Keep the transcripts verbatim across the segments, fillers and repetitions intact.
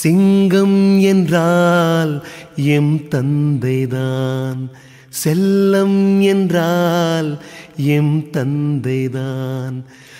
சிங்கம் என்றால் எம் தந்தைதான், செல்லம் என்றால் எம் தந்தைதான்.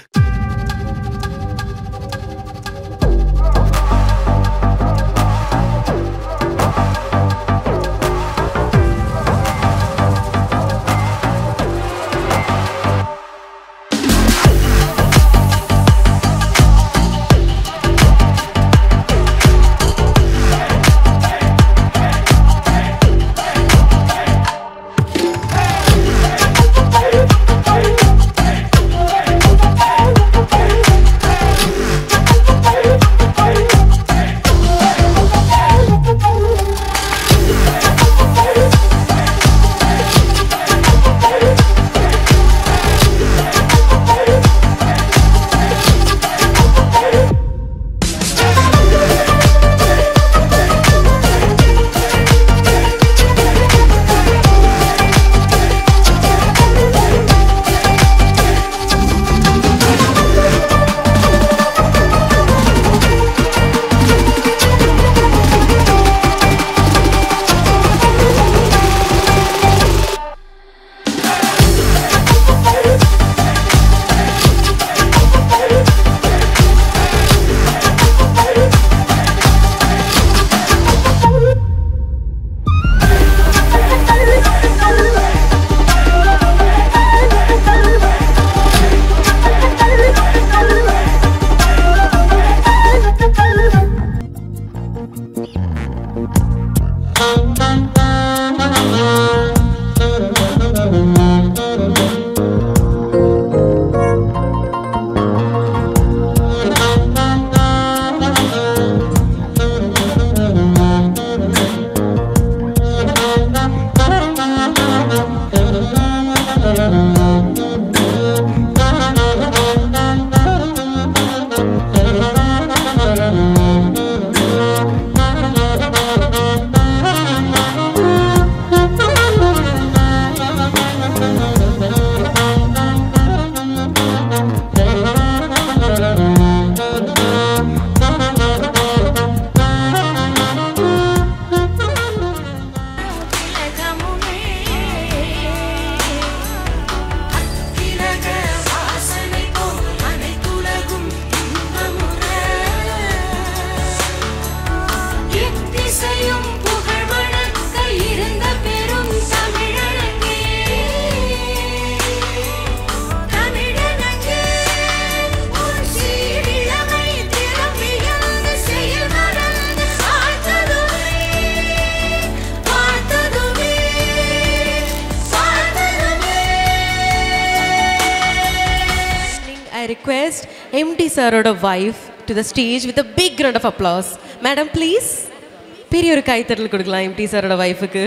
I request M D Sir wife to the stage with a big round of applause. Madam, please. பெரிய ஒரு கைத்தட்டல் கொடுக்கலாம் M D Sir wife க்கு.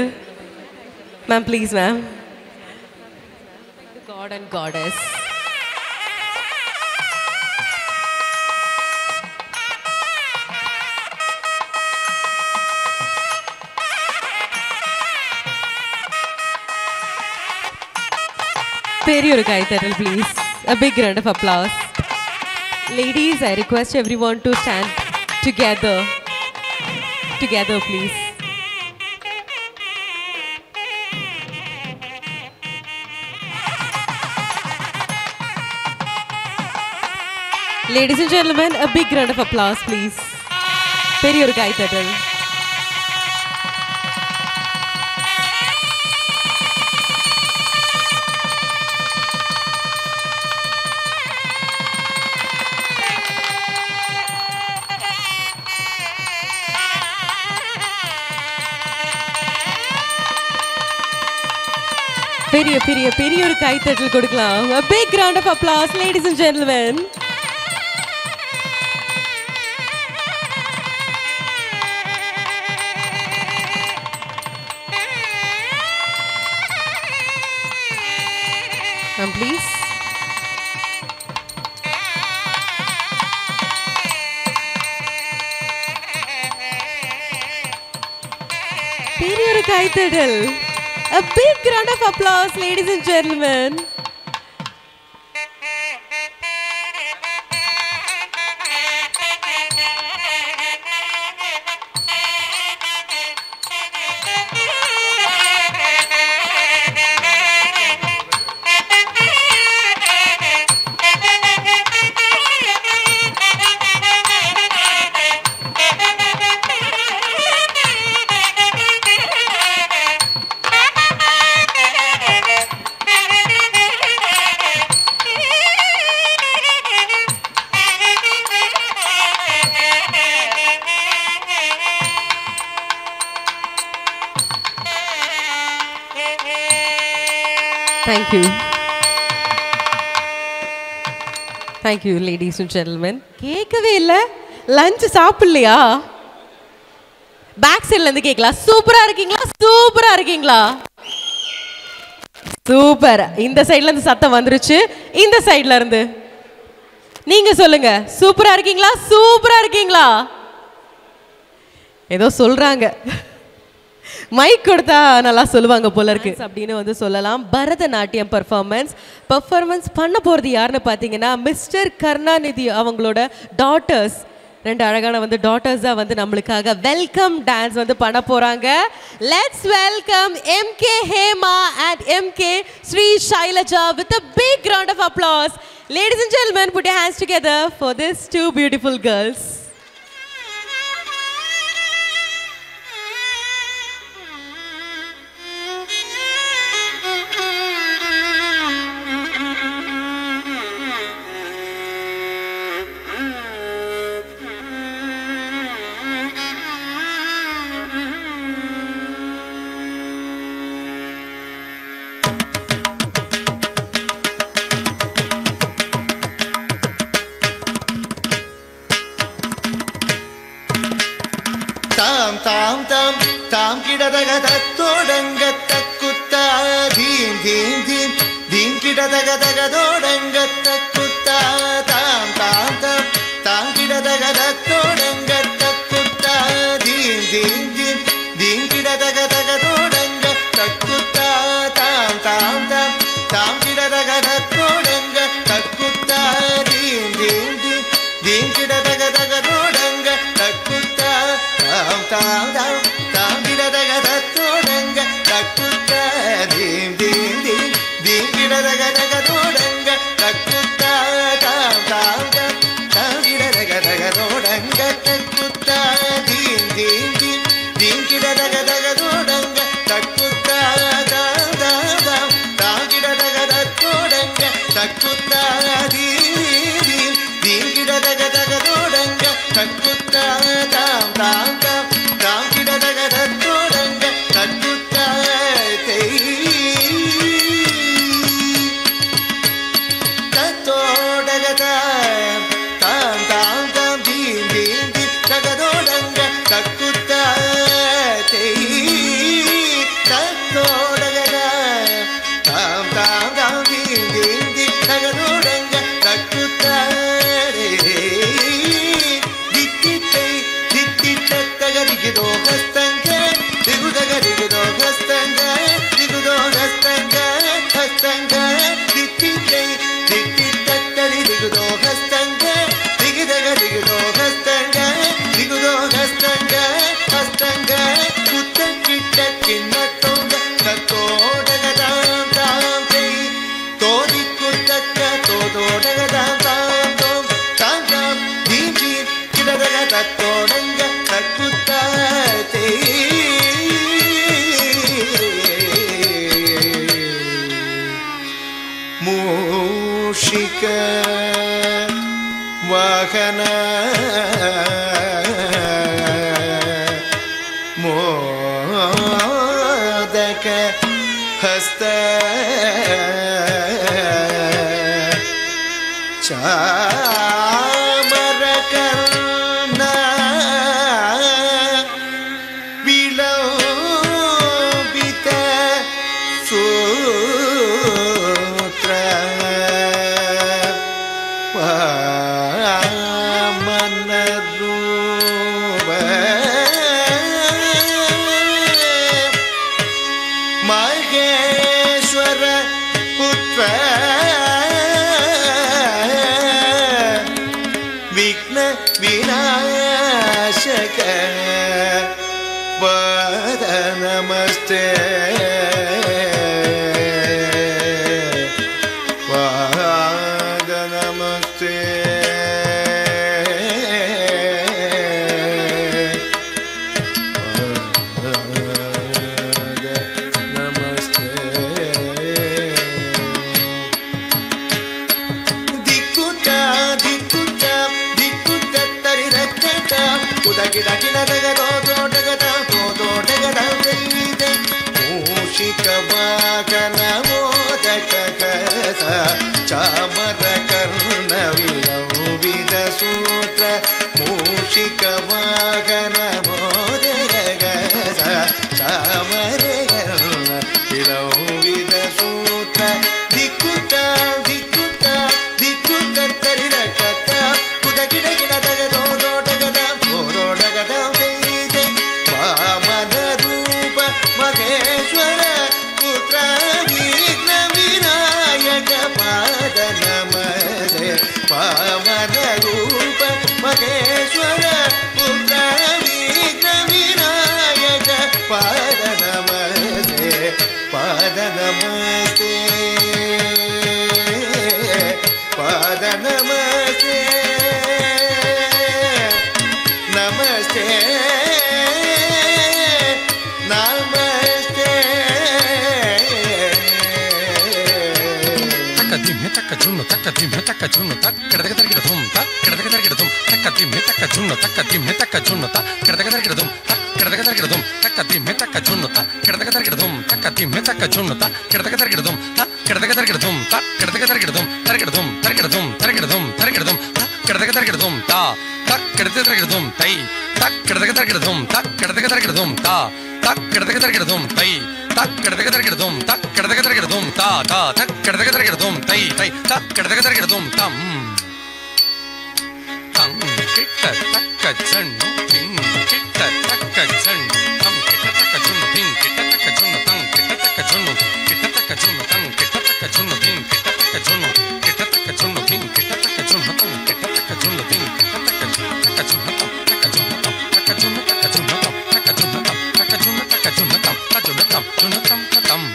Ma'am, please, ma'am. God and Goddess. பெரிய ஒரு கைத்தட்டல், please. A big round of applause. Ladies, I request everyone to stand together. Together, please. Ladies and gentlemen, a big round of applause, please. பெரிய ஒரு கைத்தட்டல். பெரிய பெரிய பெரிய ஒரு கைத்தட்டல் கொடுக்கலாம். A big round of applause, ladies and gentlemen. Ma'am, please. பெரிய ஒரு கைத்தட்டல். A big round of applause, ladies and gentlemen. Thank you. Thank you, ladies and gentlemen. கேட்கவே இல்லை, லஞ்ச் சாப்பிடலையா? பேக் சைட்ல இருந்து கேட்கலாம். சூப்பரா இருக்கீங்களா? சூப்பரா இருக்கீங்களா? சூப்பர். இந்த சைட்ல இருந்து சத்தம் வந்துருச்சு. இந்த சைட்ல இருந்து நீங்க சொல்லுங்க. சூப்பரா இருக்கீங்களா? சூப்பரா இருக்கீங்களா? ஏதோ சொல்றாங்க. மைக் கொடுத்தா நல்லா சொல்லுவாங்க போல இருக்கு அப்படின்னு வந்து சொல்லலாம். பரதநாட்டியம் பர்ஃபார்மன்ஸ் பர்ஃபார்மன்ஸ் பண்ண போகிறது யாருன்னு பார்த்தீங்கன்னா மிஸ்டர் கருணாநிதி அவங்களோட டாட்டர்ஸ். ரெண்டு அழகான வந்து டாட்டர்ஸ் தான் வந்து நம்மளுக்காக வெல்கம் டான்ஸ் வந்து பண்ண போகிறாங்க. Let's welcome MK Hema and MK Sri Shailaja with a big round of applause. Ladies and gentlemen, put your hands together for these two beautiful girls. தாம் தாம் தாம் தாம் கிடதக தத்தோடங்க தக்குத்தா தீம் தீம் தீம் தீம் கிடதக தகதோடங்க தக்குத்தா தாம் தாம் தாம் தாம் கிடதக தத்தோடங்க தக்குத்தா தீம் தீம் தீம் தீம் கிடதக தகதோடங்க தக்குத்தா தாம் தாம் தாம் தாம் கிடதக தத்தோடங்க தக்குத்தா தீம் தீம் தீம் தீம் கிடதக தகதோடங்க தக்குத்தா தாம் தாம் தாம் தாம் கிடதக தத்தோடங்க தக்குத்தா தீம் தீம் தீம் தீம் கிடதக தகதோடங்க தக்குத்தா தாம் தாம் தாம் தாம் கிடதக தகதோடங்க தக்குத்தா தீம் தீம் தீம் தீம் கிடதக தகதோடங்க தக்குத்தா தாம் தாம் தாம் தாம் கிடதக தத்தோடங்க தக்குத்தா தீம் தீம் தீம் கிடதக தகதோடங்க தக்குத்தா தாம் தாம் தாம் தாம் கிடதக தத்தோடங்க தக்குத்தா தத்தோடக தாம் தாம் தாம் தாம் தீம் தீம் தீம் தகதோடங்க தக்குத்தா தத்தோடக தாம் தாம் தாம் தீம் தீம் தீம் தகதோடங்க தக்குத்தா Digido hastanga, digudaga digido hastanga, digudo hastanga, hastanga, ditite, ditite, digudo hastanga, digidaga digido hastanga, digudo hastanga, hastanga, kutta kitta kinna tonga, katodaga dam dam tei, todi kutta tododaga dam dam dam, dam dam, dim dim, kidaga tatodanga, takutta மூஷிக வாகன மோதக ஹஸ்த சாமரகர்ண விலோபித சூத்ர வாமனரூப மகேஸ்வர புத்ர விக்ன விநாசக பத நமஸ்தே பத நமஸ்தே மூஷிக பாத நமஸ்தே பாத நமஸ்தே நமஸ்தே நமஸ்தே தக்கதிமே தக்க ஜுன்னு தக்கதிமே தக்க ஜுன்னு தக் கிடதக தர்கிடதும் தக் கிடதக தர்கிடதும் தக்கதிமே தக்க ஜுன்னு தக்கதிமே தக்க ஜுன்னு தக் கிடதக தர்கிடதும் தக் கிடதக தர்கிடதும் தக்கதிமே தக்க ஜுன்னு தக் கிடதக தர்கிடதும் தக்கதிமே தக்க ஜுன்னு தக் கிடதக தர்கிடதும் தக் கிடதக தர்கிடதும் தக் கிடதக தர்கிடதும் தர்கிடதும் தர்கிடதும் தர்கிடதும் தர்கிடதும் தக் கிடதக தர்கிடதும் தா தக் கிடதக தர்கிடதும் தை தக் கிடதக தர்கிடதும் தக் கிடதக தர்கிடதும் தா தக் கிடதக தர்கிடதும் தை தக் கிடதக தர்கிடதும் தக் கிடதக தர்கிடதும் தா தா தக் கிடதக தர்கிடதும் தை தை தக் கிடதக தர்கிடதும் தம் தம் கிட்ட தக்க ஜன்னு திங் கிட்ட தக்க ஜன்னு தம் கிட்ட தக்க ஜன்னு திங் கிட்ட தக்க ஜன்னு தம் கிட்ட தக்க ஜன்னு கிட்ட தக்க ஜன்னு தம் கிட்ட தக்க ஜன்னு திங் கிட்ட தக்க ஜன்னு கிட்ட தக்க ஜன்னு திங் கிட்ட தக்க ஜன்னு தம் கிட்ட தக்க ஜன்னு திங் கிட்ட தக்க ஜன்னு தக்க ஜன்னு தம் தக்க ஜன்னு தம் தக்க ஜன்னு தக்க ஜன்னு தம் தக்க ஜன்னு தம் தக்க ஜன்னு தக்க ஜன்னு தம் தக்க ஜன்னு தம் ஜன்னு தம் தம்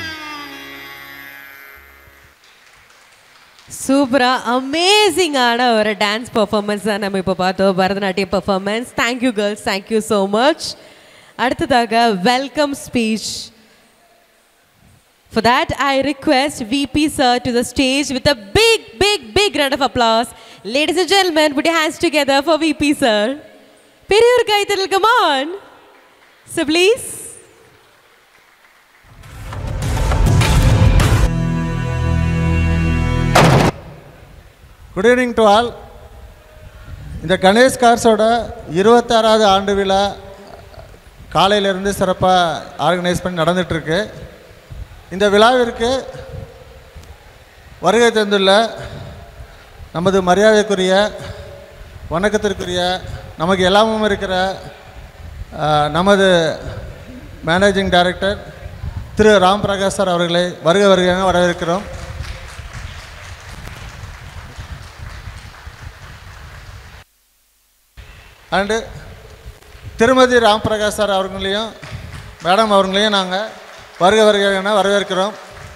சூப்பரா அமேசிங்கான ஒரு டான்ஸ் பெர்ஃபார்மன்ஸ் தான் நம்ம இப்போ பார்த்தோம், பரதநாட்டிய performance. Thank you girls, thank you so much. அடுத்ததாக welcome speech. For that, I request V P sir to the stage with a big, big, big round of applause. Ladies and gentlemen, put your hands together for V P sir. Periyur Kaithal, come on. So please. Good evening to all. இந்த கணேஷ் கார்ஸோட இருபத்தாறாவது ஆண்டு விழா காலையிலேருந்து சிறப்பாக organise பண்ணி நடந்துகிட்ருக்கு. இந்த விழாவிற்கு வருகை தந்துள்ள நமது மரியாதைக்குரிய வணக்கத்திற்குரிய நமக்கு எல்லாமும் இருக்கிற நமது மேனேஜிங் டைரக்டர் திரு ராம் பிரகாஷ் சார் அவர்களை வருக வருகையாக வரவேற்கிறோம். அண்டு திருமதி ராம் பிரகாஷ் சார் அவர்களையும் மேடம் அவர்களையும் நாங்கள் வருக வருகையான வரவேற்கிறோம்.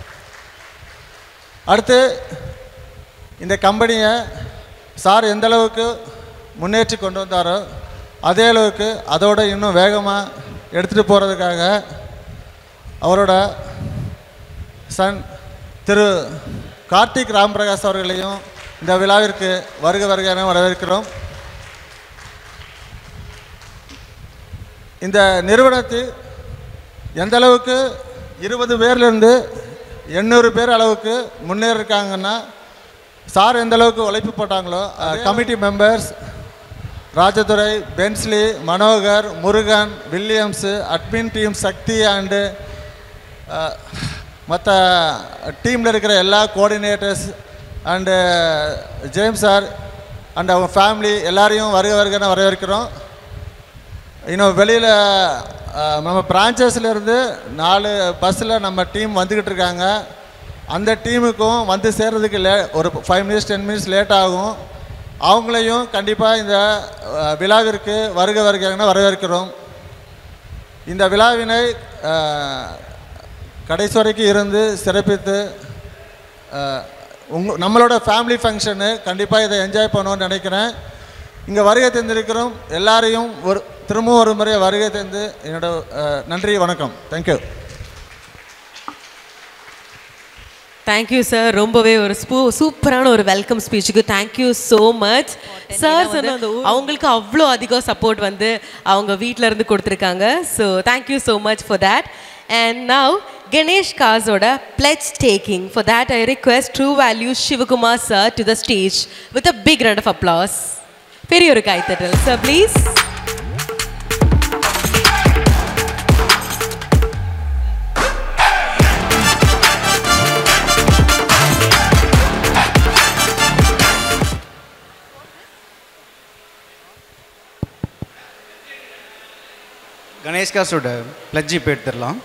அடுத்து இந்த கம்பெனியை சார் எந்த அளவுக்கு முன்னேற்றி கொண்டு வந்தாரோ அதே அளவுக்கு அதோட இன்னும் வேகமாக எடுத்துகிட்டு போகிறதுக்காக அவரோட சன் திரு கார்த்திக் ராம் பிரகாஷ் அவர்களையும் இந்த விழாவிற்கு வருக வருகையான வரவேற்கிறோம். இந்த நிறுவனத்தில் எந்த அளவுக்கு இருபது பேர்லேருந்து எண்ணூறு பேர் அளவுக்கு முன்னேறிருக்காங்கன்னா சார் எந்த அளவுக்கு உழைப்பு போட்டாங்களோ committee members Rajadurai, Bensley, Manohar, Murugan, Williams, admin team Sakthi and மற்ற டீமில் இருக்கிற எல்லா coordinators and James sir and அவங்க ஃபேமிலி எல்லாரையும் வருக வருகன்னு வரவேற்கிறோம். இன்னும் வெளியில் நம்ம பிரான்ச்சஸ்லேருந்து நாலு பஸ்ஸில் நம்ம டீம் வந்துக்கிட்டு இருக்காங்க. அந்த டீமுக்கும் வந்து சேர்றதுக்கு லே ஒரு five minutes ten minutes late ஆகும். அவங்களையும் கண்டிப்பாக இந்த விழாவிற்கு வருக வருகைன்னு வரவேற்கிறோம். இந்த விழாவினை கடைசி வரைக்கும் இருந்து சிறப்பித்து உங்க நம்மளோட ஃபேமிலி ஃபங்க்ஷனு கண்டிப்பாக இதை என்ஜாய் பண்ணணும்னு நினைக்கிறேன். இங்கே வருகை தந்திருக்கிறோம் எல்லாரையும் ஒரு திரும்பவும் ஒரு முறை வருகை தந்து என்னோட நன்றி வணக்கம். தேங்க்யூ. Thank you sir. ரொம்பவே ஒரு ஸ்பூ சூப்பரான ஒரு வெல்கம் ஸ்பீச்சுக்கு தேங்க்யூ ஸோ மச் சார். அவங்களுக்கு அவ்வளோ அதிகம் சப்போர்ட் வந்து அவங்க வீட்டில் இருந்து கொடுத்துருக்காங்க. So thank you so much for that. And now Ganesh Kazoda pledge taking. For that, I request True Value Shivakumar sir to the stage with a big round of applause. Periyur Kaithal, sir, please. Ganesh காசோட pledge இப்போ எடுத்துடலாம்.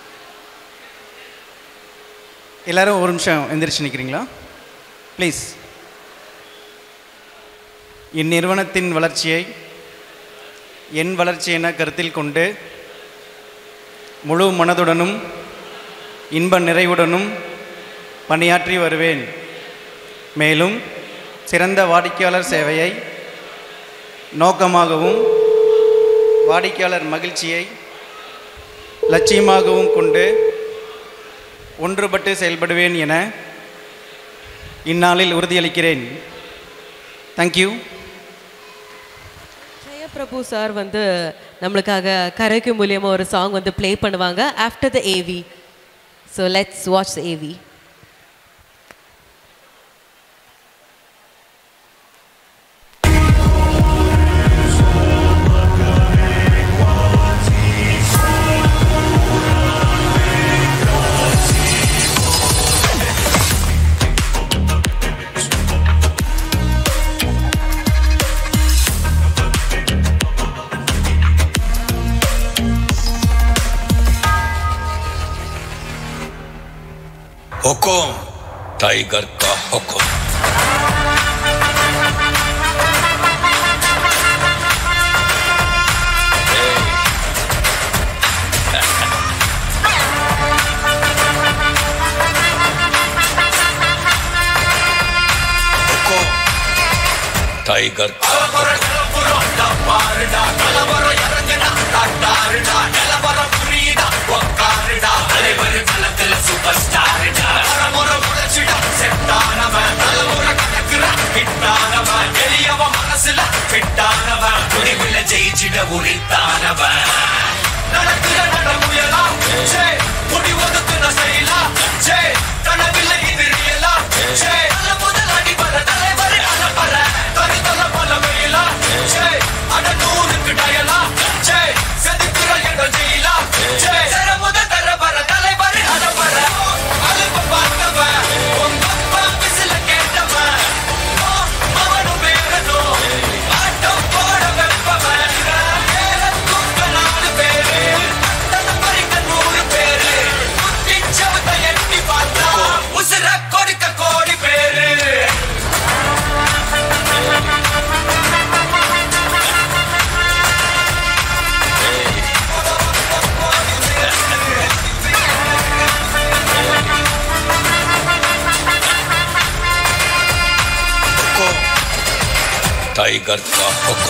எல்லோரும் ஒரு நிமிஷம் எந்திரிச்சு நிற்கிறீங்களா please. இந்நிறுவனத்தின் வளர்ச்சியை என் வளர்ச்சி என கருத்தில் கொண்டு முழு மனதுடனும் இன்ப நிறைவுடனும் பணியாற்றி வருவேன். மேலும் சிறந்த வாடிக்கையாளர் சேவையை நோக்கமாகவும் வாடிக்கையாளர் மகிழ்ச்சியை லட்சியமாகவும் கொண்டு ஒன்றுபட்டு செயல்படுவேன் என இந்நாளில் உறுதியளிக்கிறேன். தேங்க்யூ. ஜெயபிரபு சார் வந்து நம்மளுக்காக கரைக்கு மூலியமாக ஒரு சாங் வந்து ப்ளே பண்ணுவாங்க after the AV. So let's watch the AV. हुकुम टाइगर का हुकुम। हुकुम टाइगर का ஜெயிச்சிட உரித்தானவன் நடக்கிற நடமுயலா ஜே முடிவதுக்கு நசையிலா ஜே கனவில்லை இது ரியலா ஜே நல்ல முதல் அடிபர தலைவர் அனப்பற தனி தல பல வெயிலா ஜே அட நூறுக்கு டயலா ஜே செதுக்குற என்ற ஜெயிலா ஜே தர முதல் தர பர தலைவர் அனப்பற அலுப்ப பார்த்தவன் உங்க அப்பா விசில கேட்டவன் அவனும் பேரனோ ஆட்டம் போட வெப்பவன் टाइगर का हुक्म।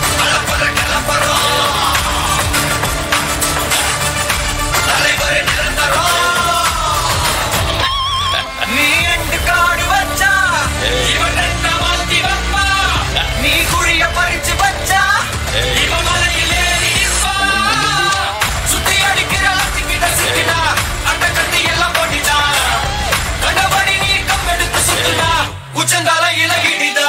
नी अंड काड़ बच्चा इवन अन्ना मालती बप्पा नी कुड़िय परिच बच्चा इवन मलइले इस्पा सुत्ती अडिक्किற लत्तिकिட்ட सिक्किना அட்ட கட்டி எல்லாம் போடிடா கண்டபடி நீ கம்பெடுத்து சுத்துனா உச்சந்தால இலகிடிதா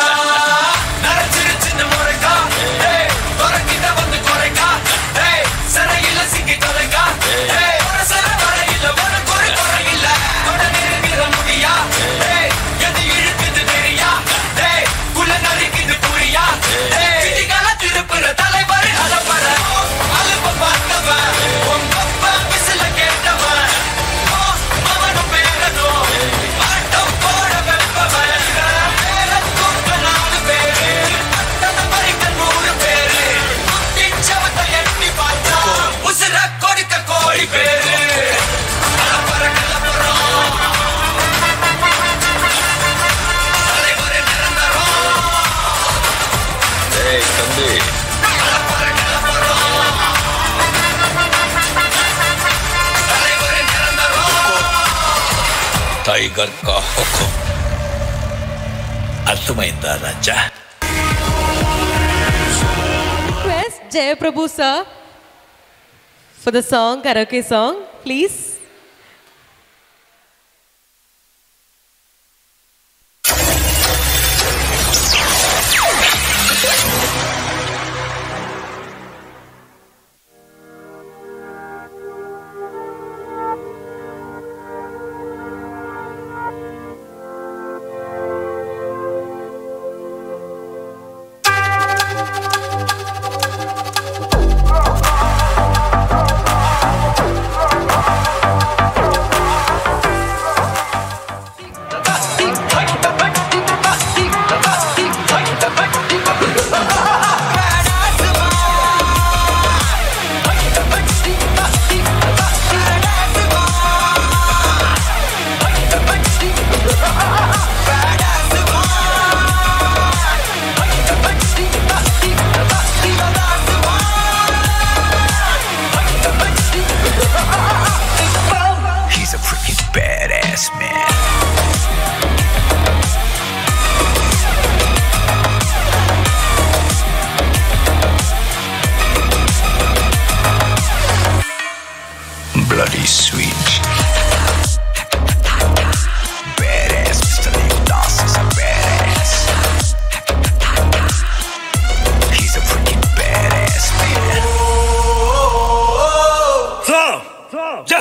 टाइगर का हुक्म अर्थमैंदा राजा। Request Jayaprabhu sir for the song, karaoke song, please. Oh,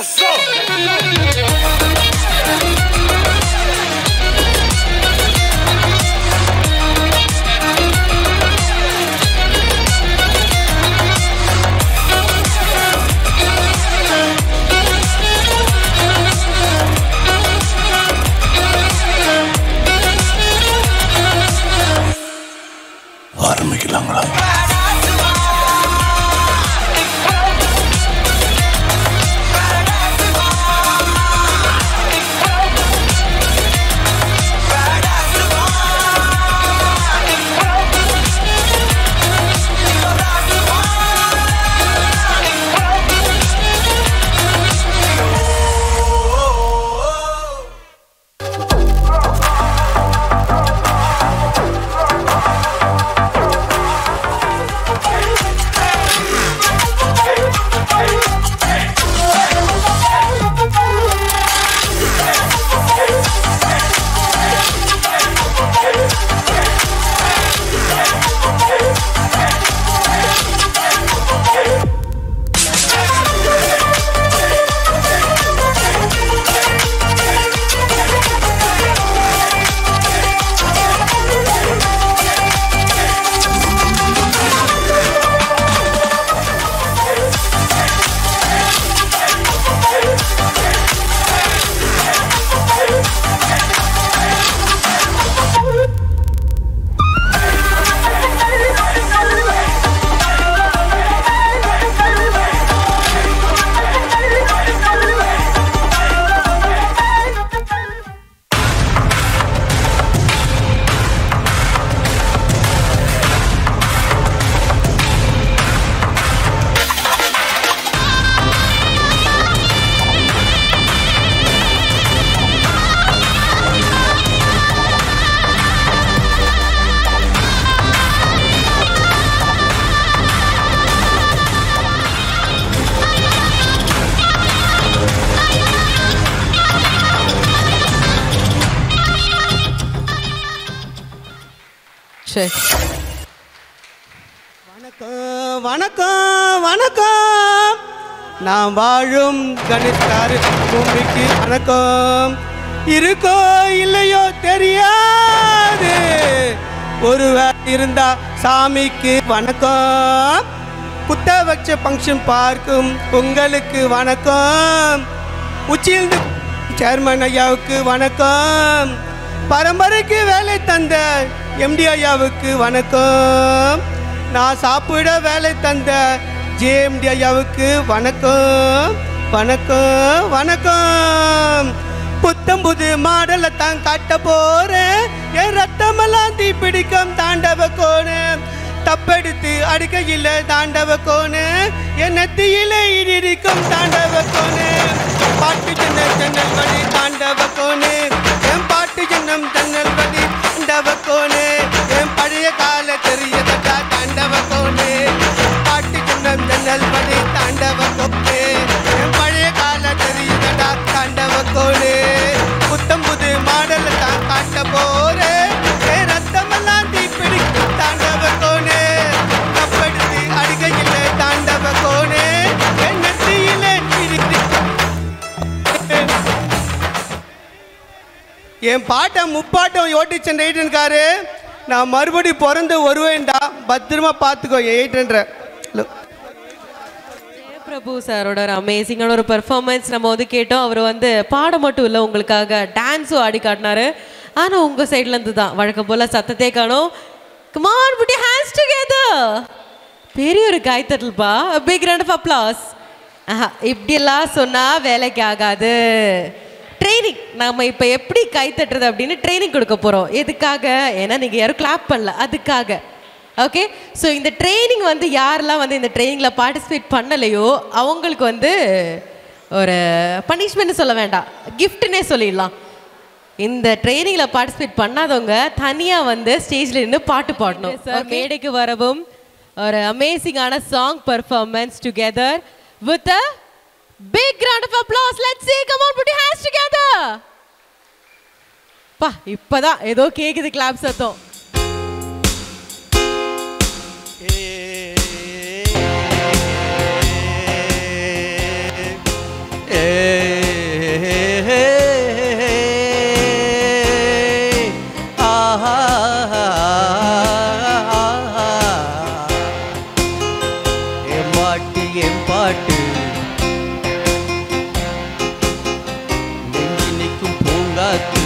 Let's go. ஆரம்பிக்கலாங்களா? வணக்கம் வணக்கம் வணக்கம். நான் வாழும் கணித்தாரு பூமிக்கு வணக்கம். இருக்கோ இல்லையோ தெரியாது, ஒருவேளை இருந்தா சாமிக்கு வணக்கம். குத்த வச்ச ஃபங்க்ஷன் பார்க்கும் உங்களுக்கு வணக்கம். உச்சியிலிருந்து சேர்மன் ஐயாவுக்கு வணக்கம். பரம்பரைக்கு வேலை தந்த எம்டி ஐயாவுக்கு வணக்கம். நான் சாப்பிட வேலை தந்த ஜேஎம்டி ஐயாவுக்கு வணக்கம் வணக்கம் வணக்கம். புத்தம் புது மாடலை தான் காட்ட போறேன். என் ரத்தமெல்லாம் தீ பிடிக்கும் தாண்டவ கோணு. தப்பெடுத்து அடுக்கையில் தாண்டவ கோணு. என் நெத்தியில இடிக்கும் தாண்டவ கோணு. பாட்டு ஜன்ன ஜன்னல் வழி தாண்டவ கோணு. என் பாட்டு ஜன்னம் ஜன்னல் வழி தாண்டவ கோணு. என் பழைய கால தெரியதா தாண்டவ கோணு. பாட்டு ஜன்னம் ஜன்னல் வழி தாண்டவ கோணு. என் பழைய கால தெரியதா தாண்டவ கோணு. புத்தம் புது மாடலை தான் காட்ட போறேன். என் ரத்தமெல்லாம் தீ பிடிக்கும் தாண்டவ கோணு. தப்படுத்து அடிக்கையில் தாண்டவ கோணு. என் நெத்தியில என் பாட்டை முப்பாட்டம் ஓட்டிச்சன் எயிட்டன்காரு. நான் மறுபடி பிறந்து வருவேன்டா, பத்திரமா பார்த்துக்கோ எயிட்டன்ற. பிரபு சாரோட ஒரு அமேசிங்கான ஒரு பெர்ஃபார்மன்ஸ் நம்ம வந்து கேட்டோம். அவர் வந்து பாட மட்டும் இல்லை, உங்களுக்காக டான்ஸும் ஆடி காட்டினாரு. ஆனால் உங்கள் சைட்லேருந்து தான் வழக்கம் போல் சத்தத்தை காணும். Come on, put your hands together. பெரிய ஒரு கைத்தட்டல்பா, பிக் ரவுண்ட் ஆஃப் அப்ளாஸ். ஆஹா, இப்படியெல்லாம் சொன்னால் வேலைக்கு ஆகாது. ட்ரைனிங் நம்ம இப்போ எப்படி கைத்தட்டுறது அப்படின்னு ட்ரைனிங் கொடுக்க போகிறோம். எதுக்காக? ஏன்னா நீங்கள் யாரும் கிளாப் பண்ணல, அதுக்காக. ஓகே, ஸோ இந்த ட்ரைனிங் வந்து யாரெல்லாம் வந்து இந்த ட்ரைனிங்கில் பார்ட்டிசிபேட் பண்ணலையோ அவங்களுக்கு வந்து ஒரு பனிஷ்மெண்ட் சொல்ல வேண்டாம், கிஃப்ட்னே சொல்லிடலாம். இந்த ட்ரைனிங்கில் பார்ட்டிசிபேட் பண்ணாதவங்க தனியாக வந்து ஸ்டேஜில் நின்று பாட்டு பாடணும். சார் மேடைக்கு வரவும் ஒரு அமேசிங்கான song performance together with a big round of applause. Let's see, come on, put your hands together. பா, இப்பதான் ஏதோ கேக்குது கிளாப் சத்தம். ஏ ஆஹா என் பாட்டு என் பாட்டு நெஞ்சு நிற்கும் பூங்காத்து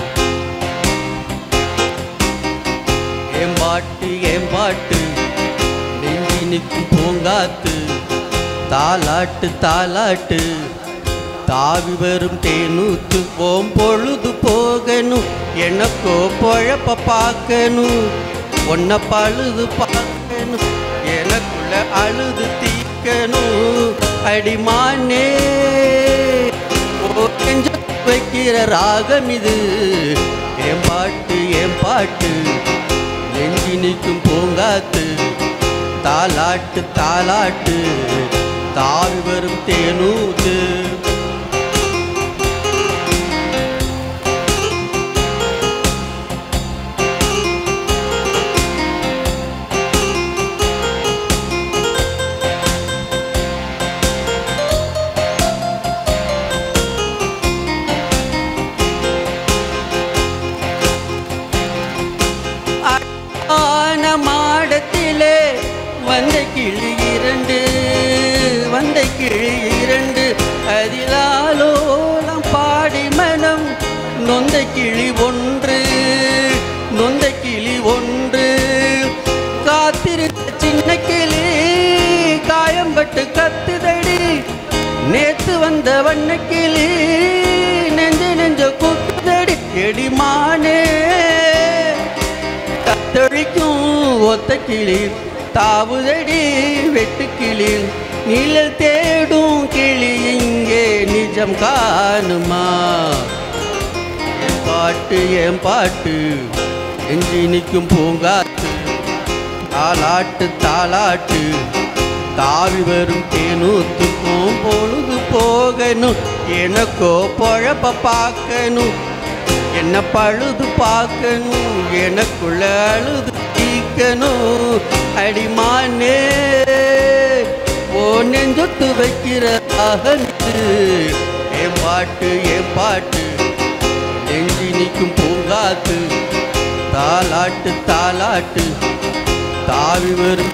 என் பாட்டு என் பாட்டு நெஞ்சு நிற்கும் பூங்காத்து தாலாட்டு தாலாட்டு தாவி வரும் தேனூத்து ஓம் பொழுது போகணும் எனக்கோ பொழப்ப பார்க்கணும் ஒன்ன பழுது பார்க்கணும் எனக்குள்ள அழுது தீக்கணும் அடிமானே ஓஞ்ச வைக்கிற ராகம் இது என் பாட்டு என் பாட்டு நெஞ்சி நிற்கும் பூங்காத்து தாலாட்டு தாலாட்டு தாவி வரும் தேனூத்து மாடத்திலே வந்த கிளி இரண்டு வந்த கிளி இரண்டு அதிலாலோலம் பாடி மனம் நொந்த கிளி ஒன்று நொந்த கிளி ஒன்று காத்திருந்த சின்ன கிளி காயம்பட்டு கத்துதடி நேத்து வந்த வண்ண கிளி நெஞ்ச நெஞ்ச குத்துதடி எடிமானே கத்தழிக்கும் ஒத்த கிளி தாவுதடி வெட்டு கிளி நிழல் தேடும் கிளி இங்கே நிஜம் காணுமா என் பாட்டு என் பாட்டு நெஞ்சி நிற்கும் பூங்காத்து தாலாட்டு தாலாட்டு தாவி வரும் தேனூத்துக்கும் பொழுது போகணும் எனக்கோ பொழப்ப பார்க்கணும் என்ன பழுது பார்க்கணும் எனக்குள்ள அழுது தீக்கணும் அடிமானே ஓ நெஞ்சொத்து வைக்கிற அகந்து என் பாட்டு என் பாட்டு நெஞ்சி நிற்கும் பூங்காத்து தாலாட்டு தாலாட்டு தாவி வரும்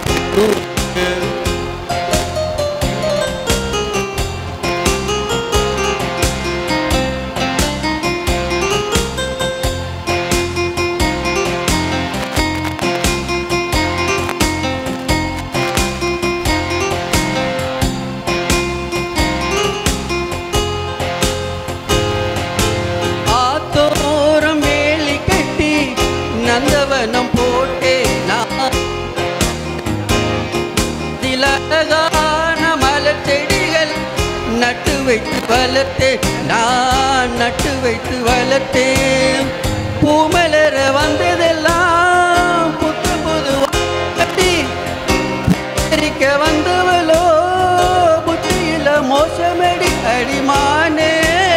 நந்தவனம் போட்டே நான் சில அழகான மலர் செடிகள் நட்டு வைத்து வளர்த்தேன் நான் நட்டு வைத்து வளர்த்தேன் பூமலர வந்ததெல்லாம் புத்த புது கட்டி வந்தவளோ புத்தியில மோசமடி அடிமானே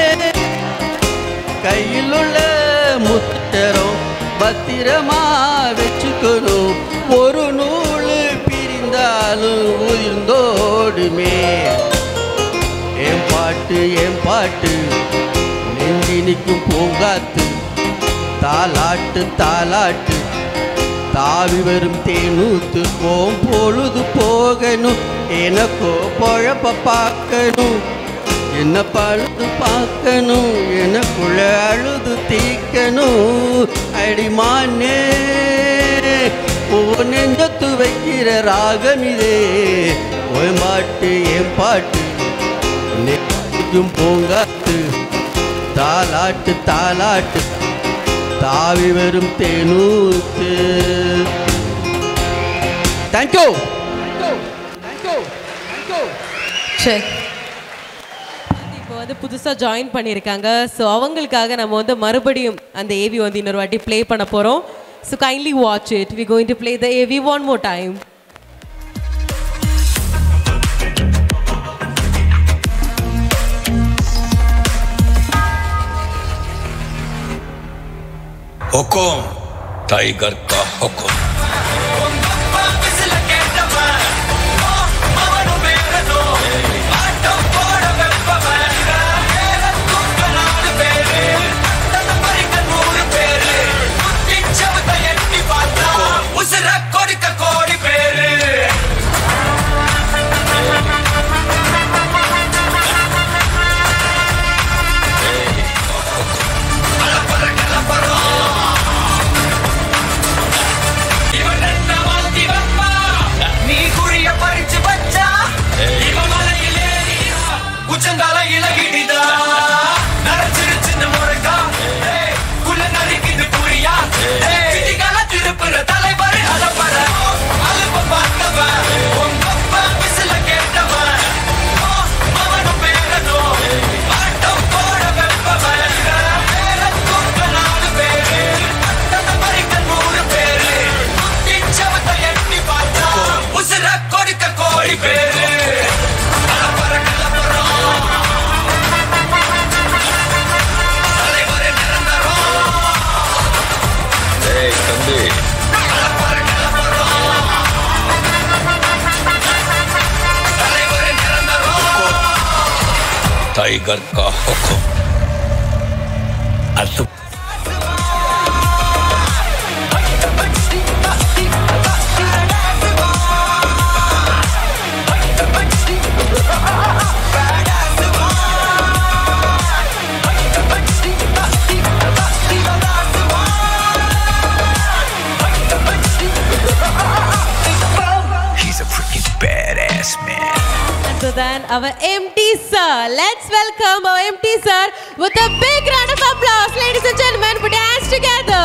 கையில் உள்ள முத்தரம் பத்திரமா வச்சுக்கணும் ஒரு நூல் பிரிந்தாலும் உயிர்ந்தோடுமே என் பாட்டு என் பாட்டு நெஞ்சி நிற்கும் பூங்காத்து தாலாட்டு தாலாட்டு தாவி வரும் தேனூத்து போம் பொழுது போகணும் எனக்கோ பொழப்ப பார்க்கணும் என்ன பழுது பார்க்கணும் எனக்குள்ள அழுது தீக்கணும் அடிமானே ஓ நெஞ்சத்து வைக்கிற ராகம் இதே ஓய் பாட்டு என் பாட்டு நெஞ்சும் பூங்காத்து தாலாட்டு தாலாட்டு தாவி வரும் தேனூத்து தேங்க்யூ சரி இப்போ வந்து புதுசா ஜாயின் பண்ணியிருக்காங்க ஸோ அவங்களுக்காக நம்ம வந்து மறுபடியும் அந்த ஏவி வந்து இன்னொரு வாட்டி ப்ளே பண்ண போறோம் so kindly watch it we going to play the AV one more time हुकुम टाइगर का हुकुम टाइगर का हुक्म असु So then our M T sir, let's welcome our M T sir with a big round of applause, ladies and gentlemen. Put your hands together.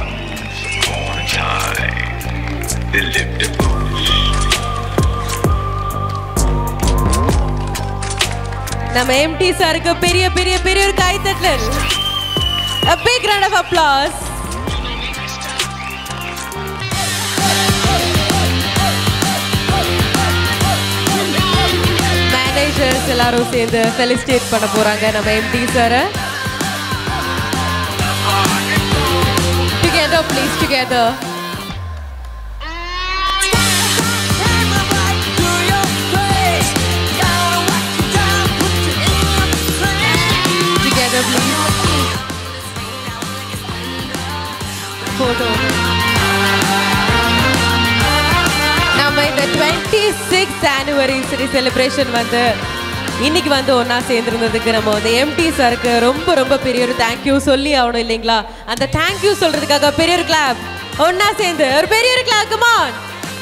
நம்ம M T sir க்கு பெரிய பெரிய பெரிய ஒரு கைத்தட்டல். A big round of applause. Managers எல்லாரும் சேர்ந்து felicitate பண்ண போறாங்க நம்ம M T சார். Together please, together. Together please. Photo. நம்ம இந்த twenty-sixth anniversary celebration வந்து இன்னைக்கு வந்து ஒன்னா சேர்ந்துருந்ததுக்கு நம்ம வந்து M T சாருக்கு ரொம்ப ரொம்ப பெரிய ஒரு தேங்க்யூ சொல்லி ஆகணும் இல்லைங்களா? அந்த தேங்க்யூ சொல்றதுக்காக பெரிய ஒரு கிளாப், ஒன்னா சேர்ந்து ஒரு பெரிய ஒரு கிளாப். Come on.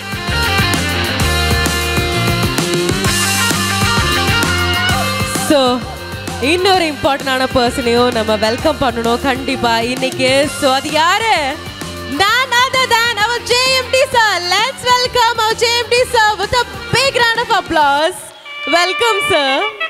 ஸோ இன்னொரு இம்பார்ட்டன்டான பர்சனையும் நம்ம வெல்கம் பண்ணணும் கண்டிப்பா இன்னைக்கு. ஸோ அது யாரு? None other than our J M T sir. Let's welcome our J M T sir with a big round of applause. Welcome sir.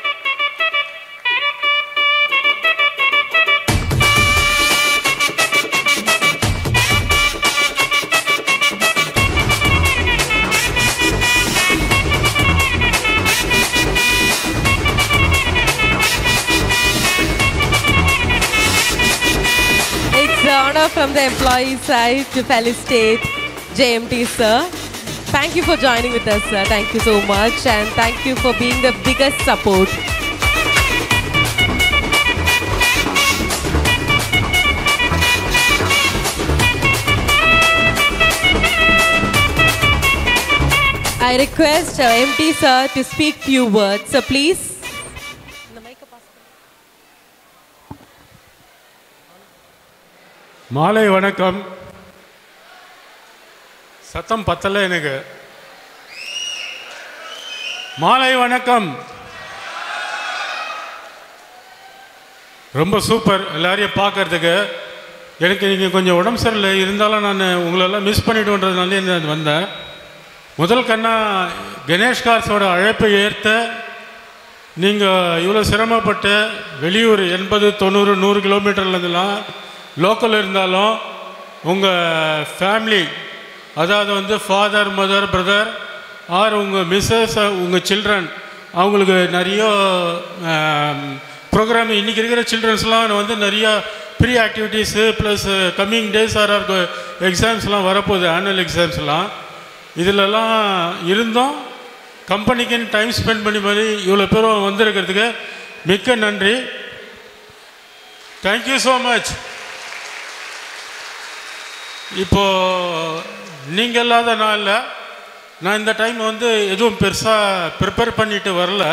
It's an honor from the employee side to felicitate J M T sir. Thank you for joining with us sir. Thank you so much and thank you for being the biggest support. I request our M T sir to speak few words. So please. மாலை வணக்கம். சத்தம் பத்தல எனக்கு. மாலை வணக்கம். ரொம்ப super எல்லாரையும் பார்க்கறதுக்கு. எனக்கு நீங்கள் கொஞ்சம் உடம்பு சரியில்லை இருந்தாலும் நான் உங்களெல்லாம் மிஸ் பண்ணிவிடுன்றதுனாலே நான் வந்தேன். முதல் கண்ணா கணேஷ் கார்ஸோட அழைப்பை ஏற்ற நீங்கள் இவ்வளோ சிரமப்பட்டு வெளியூர் எண்பது தொண்ணூறு நூறு கிலோமீட்டர்லேருந்துலாம் லோக்கல் இருந்தாலும் உங்கள் ஃபேமிலி, அதாவது வந்து ஃபாதர் மதர் பிரதர் ஆர் உங்கள் மிஸ்ஸஸ் உங்கள் சில்ட்ரன், அவங்களுக்கு நிறைய ப்ரோக்ராம் இன்றைக்கி இருக்கிற சில்ட்ரன்ஸ்லாம் வந்து நிறையா free activities plus coming days or or எக்ஸாம்ஸ்லாம் வரப்போகுது, ஆனுவல் எக்ஸாம்ஸ்லாம். இதிலெல்லாம் இருந்தோம் கம்பெனிக்குன்னு டைம் ஸ்பெண்ட் பண்ணி மாதிரி இவ்வளோ பேரும் வந்திருக்கிறதுக்கு மிக்க நன்றி. Thank you so much. இப்போது நீங்கள் இல்லாத நாளில் நான் இந்த டைம் வந்து எதுவும் பெருசாக ப்ரிப்பேர் பண்ணிட்டு வரல.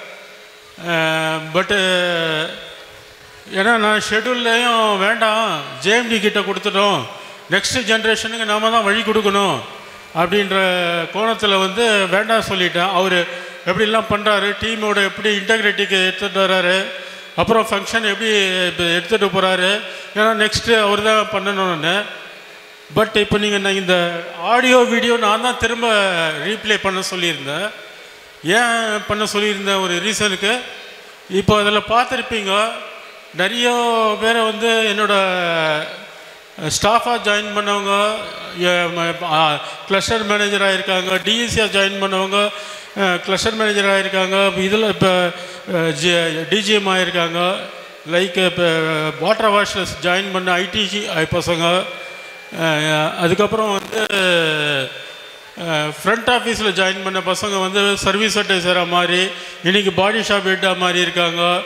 பட்டு ஏன்னா நான் ஷெட்யூல்லையும் வேண்டாம் ஜேஎம்டி கிட்ட கொடுத்துட்டோம், நெக்ஸ்ட் ஜென்ரேஷனுக்கு நாம் தான் வழி கொடுக்கணும் அப்படின்ற கோணத்தில் வந்து வேண்டாம் சொல்லிட்டேன். அவர் எப்படிலாம் பண்ணுறாரு, டீமோட எப்படி இன்டெகிரிட்டிக்கு எடுத்துகிட்டு வர்றாரு, அப்புறம் ஃபங்க்ஷன் எப்படி எடுத்துகிட்டு போகிறாரு, ஏன்னா நெக்ஸ்ட்டு அவர் தான் பண்ணணும்னு. பட் இப்போ நீங்கள் நான் இந்த ஆடியோ வீடியோ நான் தான் திரும்ப ரீப்ளே பண்ண சொல்லியிருந்தேன். ஏன் பண்ண சொல்லியிருந்தேன் ஒரு ரீசனுக்கு, இப்போ அதில் பார்த்துருப்பீங்க நிறைய பேரை வந்து என்னோடய ஸ்டாஃபாக ஜாயின் பண்ணவங்க, கிளஸ்டர் மேனேஜராக இருக்காங்க, டிஇசியாக ஜாயின் பண்ணவங்க கிளஸ்டர் மேனேஜராக இருக்காங்க, இதில் இப்போ ஜி டிஜிஎம் ஆகிருக்காங்க, லைக் இப்போ வாட்டர் வாஷர்ஸ் ஜாயின் பண்ண ஐடிஜி பசங்க, அதுக்கப்புறம் வந்து ஃப்ரண்ட் ஆஃபீஸில் ஜாயின் பண்ண பசங்க வந்து சர்வீஸ் அட்டைசராக மாறி இன்றைக்கி பாடி ஷாப் ஹெட்டாக மாறி இருக்காங்க.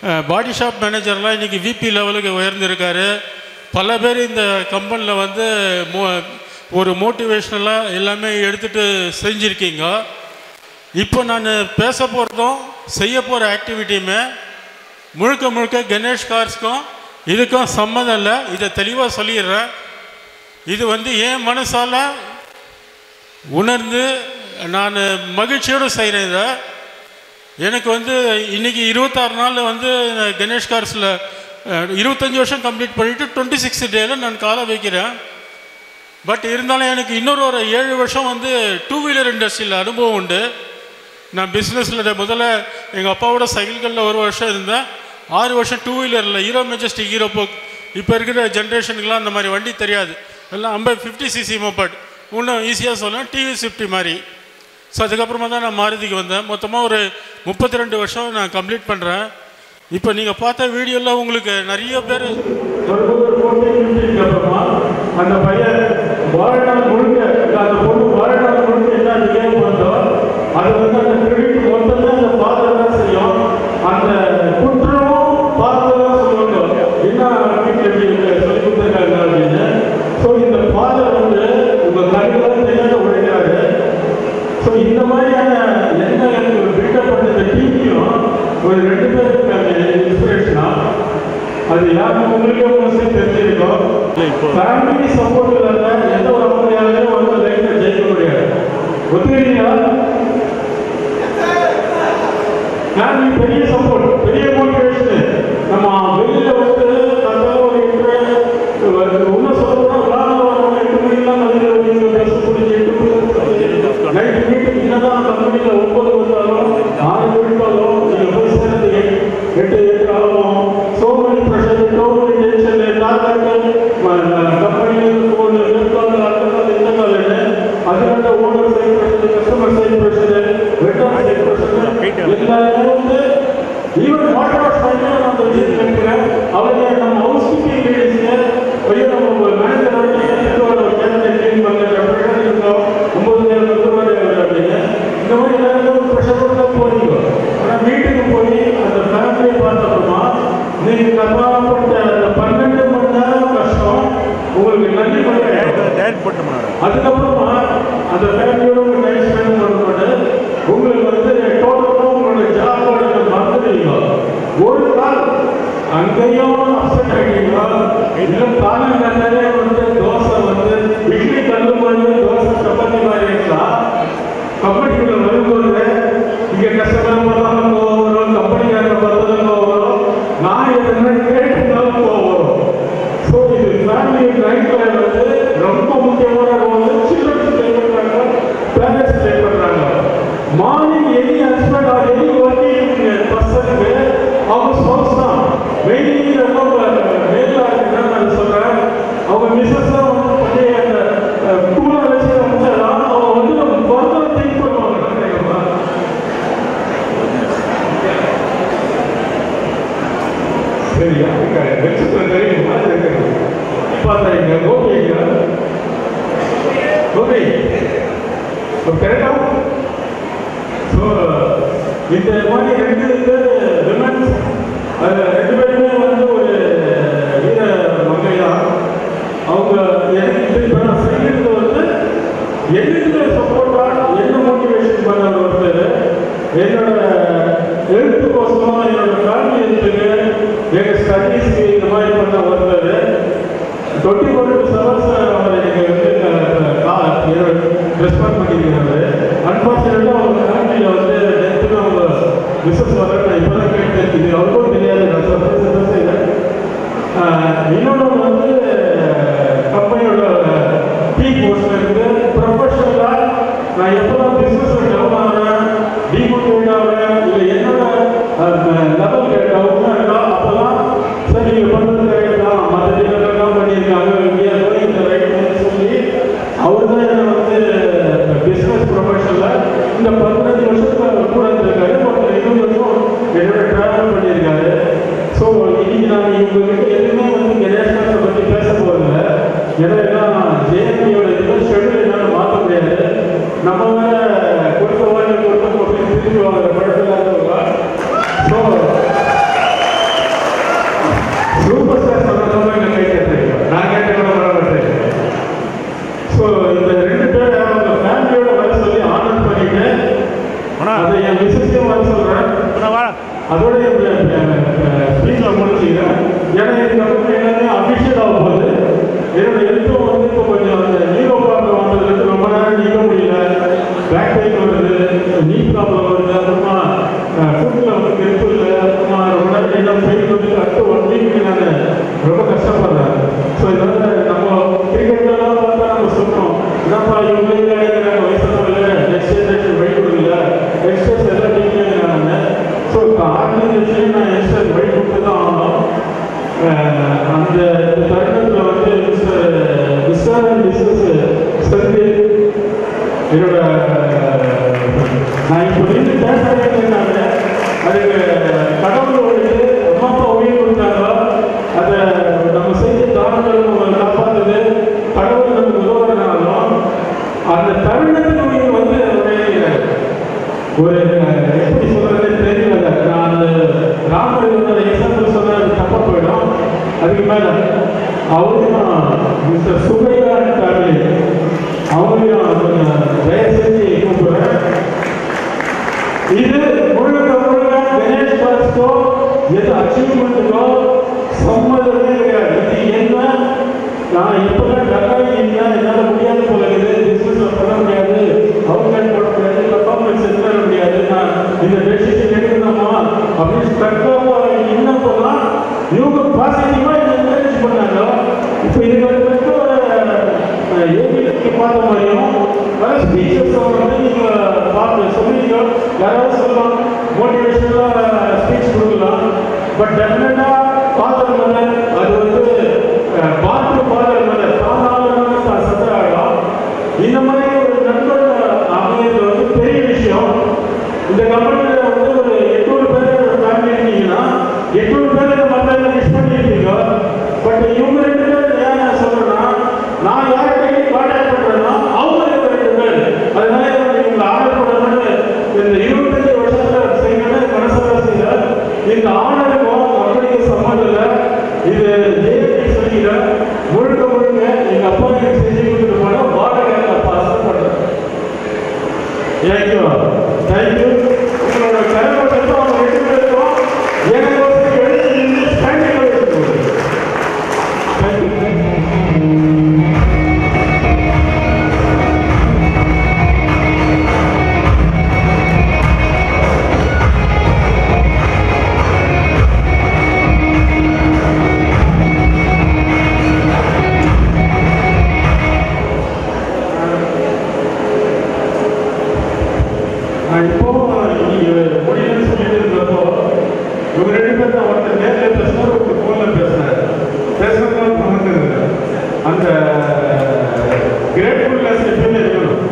பாடி ஷாப் மேனேஜர்லாம் இன்றைக்கி விபி லெவலுக்கு உயர்ந்திருக்காரு. பல பேர் இந்த கம்பெனியில் வந்து மோ ஒரு மோட்டிவேஷ்னலாக எல்லாமே எடுத்துகிட்டு செஞ்சுருக்கீங்க. இப்போ நான் பேச போகிறதும் செய்ய போகிற ஆக்டிவிட்டியுமே முழுக்க முழுக்க கணேஷ் கார்ஸ்க்கும் இதுக்கும் சம்மந்தம் இல்லை. இதை தெளிவாக சொல்லிடுறேன். இது வந்து என் மனசால் உணர்ந்து நான் மகிழ்ச்சியோடு செய்கிறேன். இதை எனக்கு வந்து இன்றைக்கி இருபத்தாறு நாள் வந்து கணேஷ் கார்ஸில் இருபத்தஞ்சி வருஷம் கம்ப்ளீட் பண்ணிவிட்டு டுவெண்ட்டி சிக்ஸ் டேயில் நான் காலை வைக்கிறேன். பட் இருந்தாலும் எனக்கு இன்னொரு ஒரு ஏழு வருஷம் வந்து டூ வீலர் இண்டஸ்ட்ரியில் அனுபவம் உண்டு. நான் பிஸ்னஸில் முதல்ல எங்கள் அப்பாவோட சைக்கிள்களில் ஒரு வருஷம் இருந்தேன். ஆறு வருஷம் டூ வீலரில் ஹீரோ மெஜஸ்டிக், ஹீரோ போக். இப்போ இருக்கிற ஜென்ரேஷனுக்குலாம் அந்த மாதிரி வண்டி தெரியாது. எல்லாம் ஐம்பது ஃபிஃப்டி சிசி மோப்பட், இன்னும் ஈஸியாக சொல்லலாம் டிவிஎஸ் ஃபிஃப்டி மாதிரி. ஸோ அதுக்கப்புறமா தான் நான் மாருதிக்கு வந்தேன். மொத்தமாக ஒரு முப்பத்தி ரெண்டு வருஷம் நான் கம்ப்ளீட் பண்ணுறேன். இப்போ நீங்கள் பார்த்த வீடியோவில் உங்களுக்கு நிறைய பேர் அப்புறமா அந்த பையன் வாழ்நாள் முழுக்க அந்த பொண்ணு வாழ்நாள் முழுக்க என்ன நிகழ்வு வந்தோம் அது வந்து அந்த கிரெடிட் மொத்தமே அந்த ஃபாதர் தான் செய்யும். அந்த குற்றமும் ஃபாதர் தான் சொல்லுவாங்க. என்ன வீட்டில் சொல்லி கொடுத்துருக்காங்க அப்படின்னு. ஸோ இந்த ஃபாதர் வந்து உங்கள் கருவில் தெரியாத உழைக்கிறாரு. ஸோ இந்த மாதிரியான என்ன எனக்கு பில்டப் பண்ண டீமையும் ஒரு ரெண்டு பேர் இருக்காங்க இன்ஸ்பிரேஷனா. அது யாருக்கும் உங்களுக்கே மோஸ்ட்லி தெரிஞ்சிருக்கோம். ஃபேமிலி சப்போர்ட் இல்லாத எந்த ஒரு அம்மையாலையும் வந்து லைஃப்ல ஜெயிக்க முடியாது. ஒத்துக்கிறீங்களா? ஃபேமிலி பெரிய சப்போர்ட், பெரிய மோட்டிவேஷன். நம்ம வெளியில வந்து தந்தாலும் ஒரு உண்மை சொல்லணும். எட்டு மணிக்கெல்லாம் வந்து பேச முடிஞ்சு எட்டு மணி நைட்டு வீட்டுக்கு என்னதான் கம்பெனியில் ஒன்பது வந்தாலும் ஆறு விழுந்தாலும் நீங்கள் போய் சேர்ந்து எட்டு எட்டு ஆகும். So many pressure, so many tension, target கம்பெனியில் போன நிறுத்தாமல் அடுத்த எந்த காலன்னு அதுக்காக owner side pressure, customer side pressure, vendor side pressure எல்லாருமே வந்து ஈவன் வாட்டர் வாஷ் பண்ணி நான் விஷயம் நினைக்கிறேன். அவங்க நம்ம ஹவுஸ் கீப்பிங் லேடிஸ்க்கு ஐயோ நம்ம மேனேஜர் ஒரு கேபினட் கிளீன் பண்ணுற ப்ரெஷர் இருந்தோம் ஒம்பது நேரம் அப்படின்னு இந்த மாதிரி எல்லாருக்கும் ப்ரெஷர் தான் போறீங்க. ஆனால் வீட்டுக்கு போய் அந்த ஃபேமிலியை பார்த்தப்பறமா நீங்கள் கர்மாப்பட்ட அந்த பன்னெண்டு மணி நேரம் கஷ்டம் உங்களுக்கு நன்றி பண்ண. அதுக்கப்புறமா அந்த ஃபேமிலியோட டைம் ஸ்பெண்ட் பண்ணும்போது உங்களுக்கு வந்து டோட்டலாக உங்களோட ஜாபோட மறந்துடுவீங்க. ஒரு நாள் அங்கேயும் அப்செட் ஆகிட்டீங்களா? இன்னும் காலையில் நிறைய வந்து தோசை வந்து இட்லி கல்லு மாதிரி தோசை சப்பாத்தி மாதிரி இருக்கலாம். கம்பெனிக்குள்ள வரும்போது இங்கே கஷ்டப்பட பார்த்தாலும் கோவம் வரும், கம்பெனிக்காரங்க பார்த்தாலும் கோவம் வரும், நான் எதுனா கேட்டுனாலும் கோவம் வரும். ஸோ இது ஃபேமிலி லைஃப்ல வந்து ரொம்ப முக்கியமான ரோல். சில்ட்ரன்ஸ் ப்ளே பண்ணுறாங்க, பேரண்ட்ஸ் ப்ளே பண்ணுறாங்க. Morning any husband or any working பர்சனுக்கு அவங்க ஸ்பௌஸ் தான் மெயின்லி ரொம்ப மேலாக இருக்குன்னு நான் சொல்கிறேன். அவங்க மிஸ்ஸஸ் தான் வந்து பண்ணி அந்த டூலை வச்சு முடிச்சாதான் அவங்க வந்து நம்ம ஃபர்தர் திங்க் பண்ணுவாங்க. சரியா வச்சுக்கிற தெரியுமா? பார்த்தாங்க ஓகேங்க ஓகே கரெக்டா? ஸோ இந்த மாதிரி ரெண்டு விமன்ஸ் அது ரெண்டு பேருமே வந்து ஒரு வீர மங்கை தான். அவங்க எனக்கு இப்போ நான் செய்கிறது வந்து எதுக்கு சப்போர்ட்டாக என்ன மோட்டிவேஷன் பண்ண ஒருத்தர் என்னோட எழுத்துக்கோசமாக என்னோட ஃபேமிலி எழுத்துக்கு எங்கள் ஸ்டடீஸ்க்கு இந்த மாதிரி பண்ண ஒருத்தர் டுவெண்ட்டி ஃபோர் டு செவன்ஸ் அவர் எனக்கு வந்து ரெஸ்பாண்ட் பண்ணியிருக்கிறாரு. அன்ஃபார்ச்சுனேட்டாக அவங்க ஃபேமிலியில் வந்து டெத்துக்கு அவங்க மிஸ்ஸஸ் வர நான் இப்போ தான் கேட்டேன். இது அவருக்கும் தெரியாது. நான் சர்ப்ரைஸ் செய்கிறேன். இன்னொன்று வந்து கம்பெனியோட டீ போஸ்ட்ல இருந்து ப்ரொஃபஷனலாக நான் எப்போதான் பிஸ்னஸில் டவுன் ஆகிறேன், டிமோட்டிவேட் ஆகிறேன், இல்லை என்னோட லெவல் டவுனாக இருக்கா அப்போதான் சார் நீங்கள் பண்ணுறது கரெக்ட் தான், மற்ற டீலர்லாம் பண்ணியிருக்காங்க இந்த ரைட் சொல்லி அவர் தான் என்னை வந்து பிஸ்னஸ் ப்ரொஃபஷனில் இந்த பதினஞ்சு வருஷத்துக்கு கூட இருந்திருக்காரு. மற்ற இருபது வருஷம் என்னோட ட்ராவல் பண்ணியிருக்காரு. ஸோ இன்னைக்கு நான் இவங்ககிட்ட எதுவுமே வந்து கணேஷ்காரை பற்றி பேச போகிறதில்ல. ஏன்னா ஜேஎன்பியோட இது ஷெடியூல் என்னால் மாற்ற முடியாது. நம்ம வேற கொடுத்த வாங்கி கொடுத்த திருப்பி வாங்குற படத்தில் இருந்தவங்க. ஸோ மிஸ்ஸஸ் செந்தில் என்னோட நான் இப்போ நின்று பேசுறேன்னாங்க அதுக்கு கடவுள் வந்து அம்மா அப்பா உயிர் கொடுத்தாங்க அதை நம்ம செய்த தானங்கள் நம்ம காப்பாற்றுது கடவுள் நமக்கு உதவுறதுனாலும் அந்த தருணத்துக்கு நீங்கள் வந்து ஒரு எப்படி சொல்றது தெரியல. நான் அந்த ராமர் வந்து எக்ஸாம்பிள் சொன்ன தப்பா போயிடும். அதுக்கு மேல அவரையும் மிஸ்டர் சுபையா ஃபேமிலி அவங்களையும் கொஞ்சம் தயவு செஞ்சு கூப்பிடுறேன். இது முழுக்க முழுக்க கணேஷ் பாஸ்கோ எது அச்சீவ்மெண்ட்டுக்கோ சம்மதமே கிடையாது. இது என்ன நான் இப்பதான் டக்காய் இல்லை என்னால் முடியாது போல இருக்குது, பிஸ்னஸ் பண்ண முடியாது, அவுட்லைன் போட முடியாது, பர்ஃபார்மன்ஸ் எடுத்துட முடியாது, நான் இந்த டெசிஷன் எடுக்கணுமா அப்படின்னு ஸ்ட்ரக்டாக இன்னப்போதான் இவங்க பாசிட்டிவாக இதை என்கரேஜ் பண்ணாங்க. இப்போ இது வந்து ஒரு ஏபிக்கு பார்த்த மாதிரியும் வர ஸ்பீச்சஸ் வந்து நீங்கள் பார்த்து சொல்லுவீங்க. யாராவது சொல்லலாம் மோட்டிவேஷனலாக ஸ்பீச் கொடுக்கலாம். பட் டெஃபினட்டாக பார்த்த மாதிரி அது வந்து பார்த்து பார்க்குற மாதிரி தானாக சத்தாகலாம். இந்த மாதிரி ஒரு நண்பர் அமையது வந்து பெரிய விஷயம். இந்த கம்பெனியில் வந்து ஒரு எட்நூறு பேர் ஃபேமிலி இருந்தீங்கன்னா எட்நூறு பேர் மற்ற மிஸ் பண்ணியிருக்கீங்க. பட் இவங்க ரெண்டு பேர் ஏன் நான் சொல்கிறேன்னா நான் யார்கிட்ட கான்டாக்ட் பண்ணுறேன்னா அவங்க ரெண்டு பேர் அதனால இவங்களை ஆர்டர் பண்ணுறது இந்த இருபத்தஞ்சு வருஷத்தில் செய்யணும்னு மனசாக செய்யல. இந்த ஆர்டருக்கும் கம்பெனிக்கு சம்மந்தம் இல்லை. இது ஜேபி சொல்லிக்கிற முழுக்க முழுக்க எங்கள் அப்பா எனக்கு செஞ்சு கொடுத்துட்டு போன வாடகை அப்பா ஆசைப்படுறேன். Thank you thank you. உங்களோட கருப்பட்டத்தை அவங்க ரெண்டு பேருக்கும் எனக்கு எழுதி ஸ்டாண்டிங் வச்சுக்கோங்க. தேங்க்யூ. நான் இப்போ முடியலன்னு சொல்லிட்டு இருந்தப்போ இவங்க ரெண்டு பேர் தான் ஒருத்தர் நேரில் பேசினார், ஒருத்தர் ஃபோனில் பேசினார். பேசுறதுலாம் நமக்கு அந்த கிரேட்ஃபுல்னஸ் எப்பவுமே இருக்கணும்.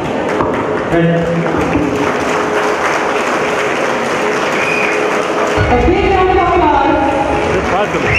பார்க்கணும்.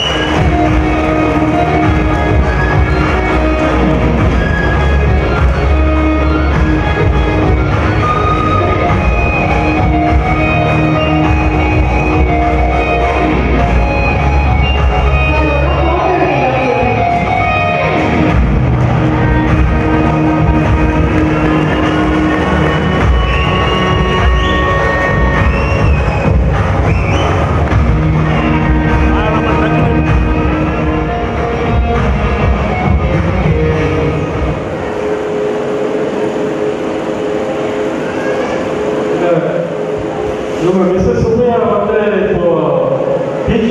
நம்ம மிஸ்ஸஸ் சுப்பையா வந்து இப்போ PG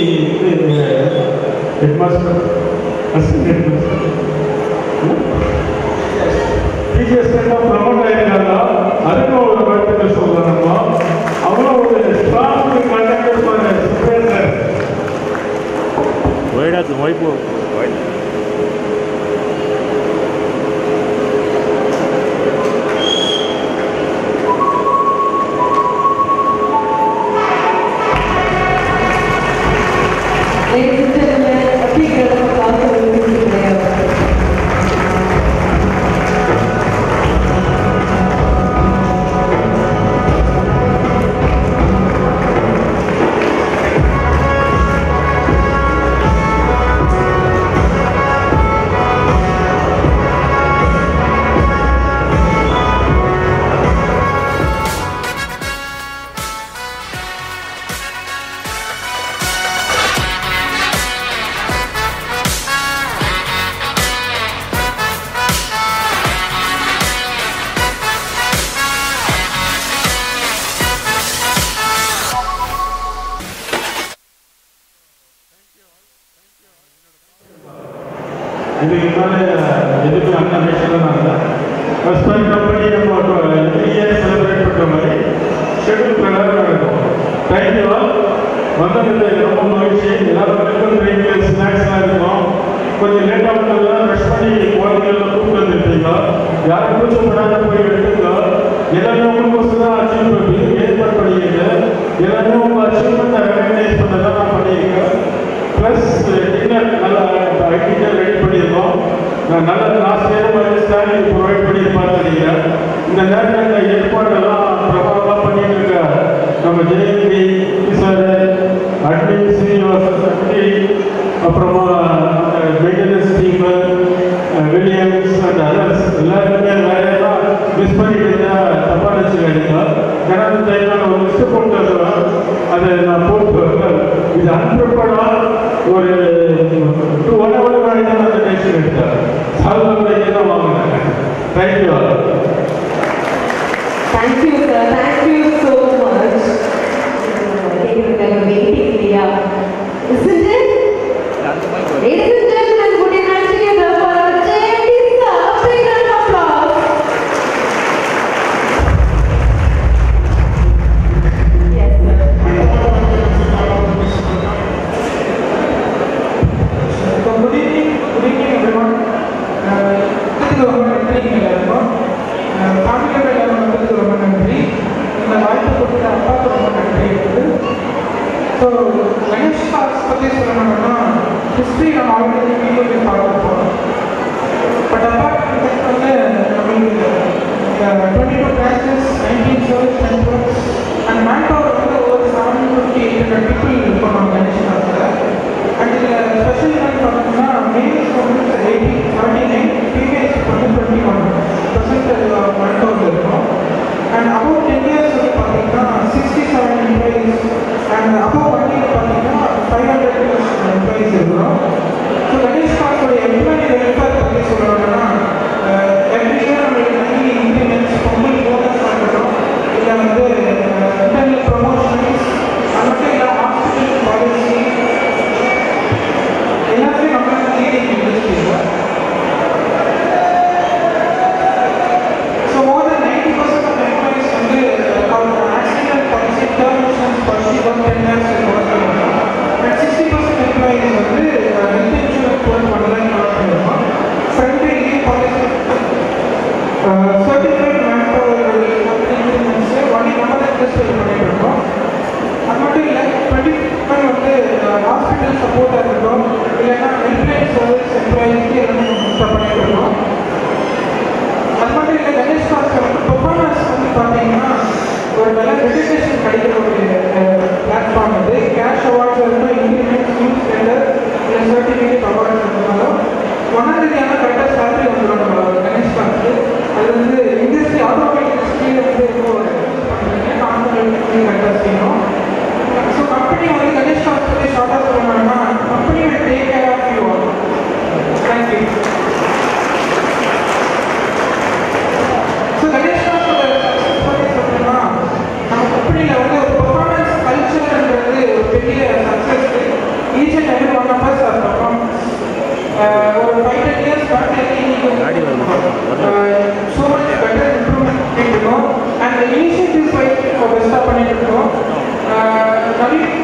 head master assistant head master பிஜிஎஸ்டாக ப்ரமோட் ஆகிருக்காங்க. அதுக்கும் ஒரு வாழ்த்துக்கள் சொல்லலாம். நம்ம அவங்களும் ஒரு ஸ்ட்ராங் கண்டக்டர் சுப்பையா சார் வைடாத்து வாய்ப்பு இதுக்கு மேலே எதுக்கும் அந்த விஷயம் தான் இல்லை. ஃபஸ்ட் டைம் கம்பெனி நம்ம த்ரீ இயர்ஸ் செலிப்ரேட் பண்ணுற மாதிரி ஷெட்யூல் பிரகாரம் நடக்கும். Thank you all. வந்தது ரொம்ப மகிழ்ச்சி. எல்லாரும் வெல்கம் ட்ரிங்க் ஸ்நாக்ஸ்லாம் இருக்கும். கொஞ்சம் லேட்டாக வந்ததுலாம் ரஷ் பண்ணி குழந்தைங்கள கூப்பிட்டு வந்துருக்கீங்க. யாரும் கூச்சப்படாத போய் எடுத்துங்க. எல்லாமே உங்களுக்கோசம் தான் அச்சீவ் ஏற்பாடு பண்ணியிருங்க. எல்லாமே உங்கள் அச்சீவ்மெண்ட்டை ரெகனைஸ் பண்ண தான் நான் பண்ணியிருக்கேன். ப்ளஸ் டின்னர் நல்லா டின்னர் ரெடி பண்ணியிருக்கோம். நான் நல்ல லாஸ்ட் இயர் மாதிரி ஸ்டாலின் ப்ரொவைட் பண்ணியிருப்பான்னு நினைக்கிறேன். இந்த நேரத்தில் இந்த ஏற்பாடெல்லாம் பிரபலமாக பண்ணிட்டு இருக்க நம்ம ஜெயந்தி சார், அட்மின் ஸ்ரீனிவாசன் சக்தி, அப்புறமா maintenance team, Williams and others எல்லாருமே வேலையெல்லாம் மிஸ் பண்ணிட்டு இருந்தால் தப்பாக நினச்சிக்காதீங்க. ஏன்னா இந்த டைமில் நான் ஒரு லிஸ்ட்டு போட்டு வருவேன். அதை நான் போட்டு இது அன்பிரப்படாக ஒரு டூ ஒன் ஹவர் முன்னாடி தான் அந்த டெசிஷன் எடுத்தேன். சால்வ் தான் வாங்கினேன். Thank you. Thank you, sir. Thank you so much. Waiting, yeah. Isn't it? Ladies and gentlemen, put your hands together for our J M D sir. Big round of applause. Yes, sir. So, good evening, good evening, everyone. This is our training level. Family level வந்து ரொம்ப நன்றி. இந்த வாய்ப்பு கொடுத்த அப்பாவுக்கு ரொம்ப நன்றி இருக்குது. ஸோ கணேஷ் பாஸ் பற்றி சொல்லணும்னா ஹிஸ்ட்ரி நம்ம ஆல்ரெடி வீடியோவை பார்த்துருப்போம். பட் அப்பார்ட் வந்து நம்மளுக்கு twenty two classes, nineteen service networks and man power வந்து ஒரு seven fifty eight hundred people இருக்கணும் கணேஷ் பாஸில். அண்ட் இதில் ஸ்பெஷல் என்னன்னு பார்த்தோம்னா மேல்ஸ் வந்து எயிட்டி செவன்டி நைன், ஃபீமேல்ஸ் வந்து twenty one percentage man power இருக்கும். அண்ட் அபவுட் டென் இயர்ஸ் வந்து பார்த்தீங்கன்னா sixty seven employees and about one year பார்த்தீங்கன்னா ஃபைவ் ஹண்ட்ரட் எம்ப்ளாயீஸ் இருக்கிறோம். ஸோ கணேஷ் பாஸோட எம்ப்ளாயி வெல்ஃபேர் பற்றி சொல்லணும்னா எவ்ரி இயர் நம்மளுக்கு நிறைய இன்க்ரிமெண்ட்ஸ், பொங்கல் போனஸ் ஆகட்டும், இல்லை வந்து இன்டர்னல் ப்ரொமோஷன்ஸ், அது மட்டும் இல்லை ஹாஸ்பிட்டல் பாலிசி எல்லாமே நம்ம லீடிங் இண்டஸ்ட்ரியில். So more then ninety percent of employees வந்து அவங்க accident policy, term insurance policy one ten years பண்ணுவாங்க. அண்ட் சிக்ஸ்டி பர்சன்ட் எம்ப்ளாயிஸ் வந்து ஹெல்த் இன்சூரன்ஸ் போல் பண்ணலாம்னு பண்ணுவோம். Front leave policy, certified man power insurance only நம்ம தான் இண்டஸ்ட்ரியல் பண்ணிட்டு இருக்கோம். அது மட்டும் இல்லை டுவெண்ட்டி ஃபைவ் வந்து ஹாஸ்பிட்டல் சப்போர்ட்டாக இருக்கட்டும், இல்லைன்னா ஹெல்ப்லைன் சர்வீஸ் எம்ப்ளாயிஸ்க்கு எல்லாமே நம்ம பண்ணிட்டு இருக்கோம். அது மட்டும் இல்லை கணேஷ் பாஸ் பெர்ஃபார்மன்ஸ் வந்து பார்த்தீங்கன்னா ஒரு நல்ல ரெஜிஸ்ட்ரேஷன் கிடைக்கிற ஒரு பிளாட்ஃபார்ம் அது. கேஷ் அவார்ட்ஸ் இருக்கட்டும், இன்க்ரிமெண்ட், ஸ்கூல் டெண்டர், இல்லை சர்டிஃபிகேட் அவார்ட்ஸ் இருந்தாலும் ஒன்றாம் தேதியான கரெக்டாக சேலரி வந்துடும் நம்ம கணேஷ் பாஸ்க்கு. அது வந்து இண்டஸ்ட்ரி ஆட்டோமொபைல் இண்டஸ்ட்ரியில் வந்து இருக்கும் கரெக்டாக செய்யணும். ஸோ கம்பெனி வந்து கணேஷ் பாஸ் பற்றி ஷார்ட்டாக சொல்லணும்னா company will take care of you all. Thank you. So Ganesh பாஸோட சக்ஸஸ் பற்றி சொல்லணும்னா நம்ம கம்பெனியில் வந்து ஒரு பெர்ஃபார்மன்ஸ் கல்ச்சர்ன்றது ஒரு பெரிய success. Each and every one of us are performance. ஒரு five ten years back so much better improvement பண்ணிட்டு இருக்கோம். அண்ட் இனிஷியேட்டிவ்ஸ் வைஸ் இப்போ பெஸ்ட்டாக பண்ணிட்டு இருக்கோம். நவீன்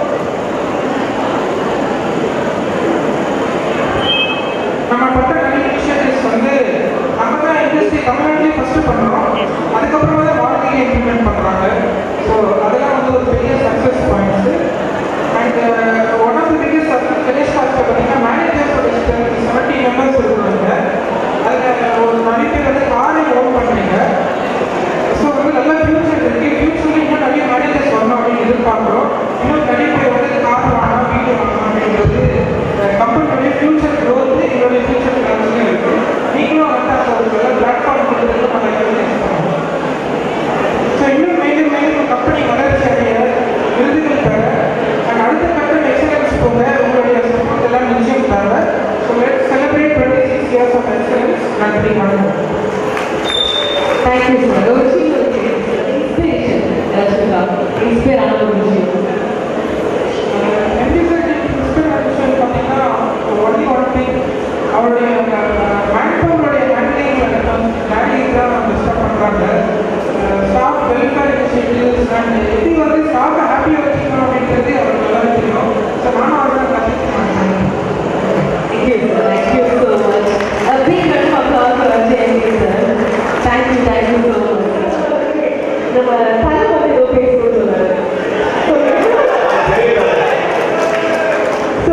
நம்ம பட்ட நிறைய இனிஷியேட்டிவ்ஸ் வந்து நம்ம தான் இண்டஸ்ட்ரி தமிழ்நாட்டிலே ஃபஸ்ட்டு பண்ணுறோம். அதுக்கப்புறமா தான் வாழ்க்கையை இம்ப்ளிமெண்ட் பண்ணுறாங்க. ஸோ அதெல்லாம் வந்து ஒரு பெரிய success points. And one of the biggest success Ganesh பாஸ்க்கு பார்த்தீங்கன்னா மேனேஜர்ஸோட செவன்ட்டி மெம்பர்ஸ் இருக்கிறாங்க. அதில் ஒரு நிறைய பேர் வந்து காரை ஓன் பண்ணுறீங்க. ஸோ வந்து நல்ல ஃபியூச்சர் இருக்குது. ஃபியூச்சரில் இன்னும் நிறைய மேனேஜர்ஸ் வரணும் அப்படின்னு எதிர்பார்க்குறோம். இன்னும் நிறைய பேர் வந்து கார் வாங்கலாம், வீடு வாங்கலாம் அப்படின்றது கம்பெனியோடைய ஃபியூச்சர் க்ரோத் எங்களுடைய ஃபியூச்சர் பிளான்ஸ்லையும் இருக்குது. நீங்களும் வந்து அந்த ஒரு நல்ல பிளாட்ஃபார்ம் கொடுத்துருக்கு நம்ம எக்ஸ்பீரியன்ஸ் பண்ணுவோம். ஸோ இன்னும் மேலும் மேலும் கம்பெனி வளர்ச்சி அடைய விருதுகள்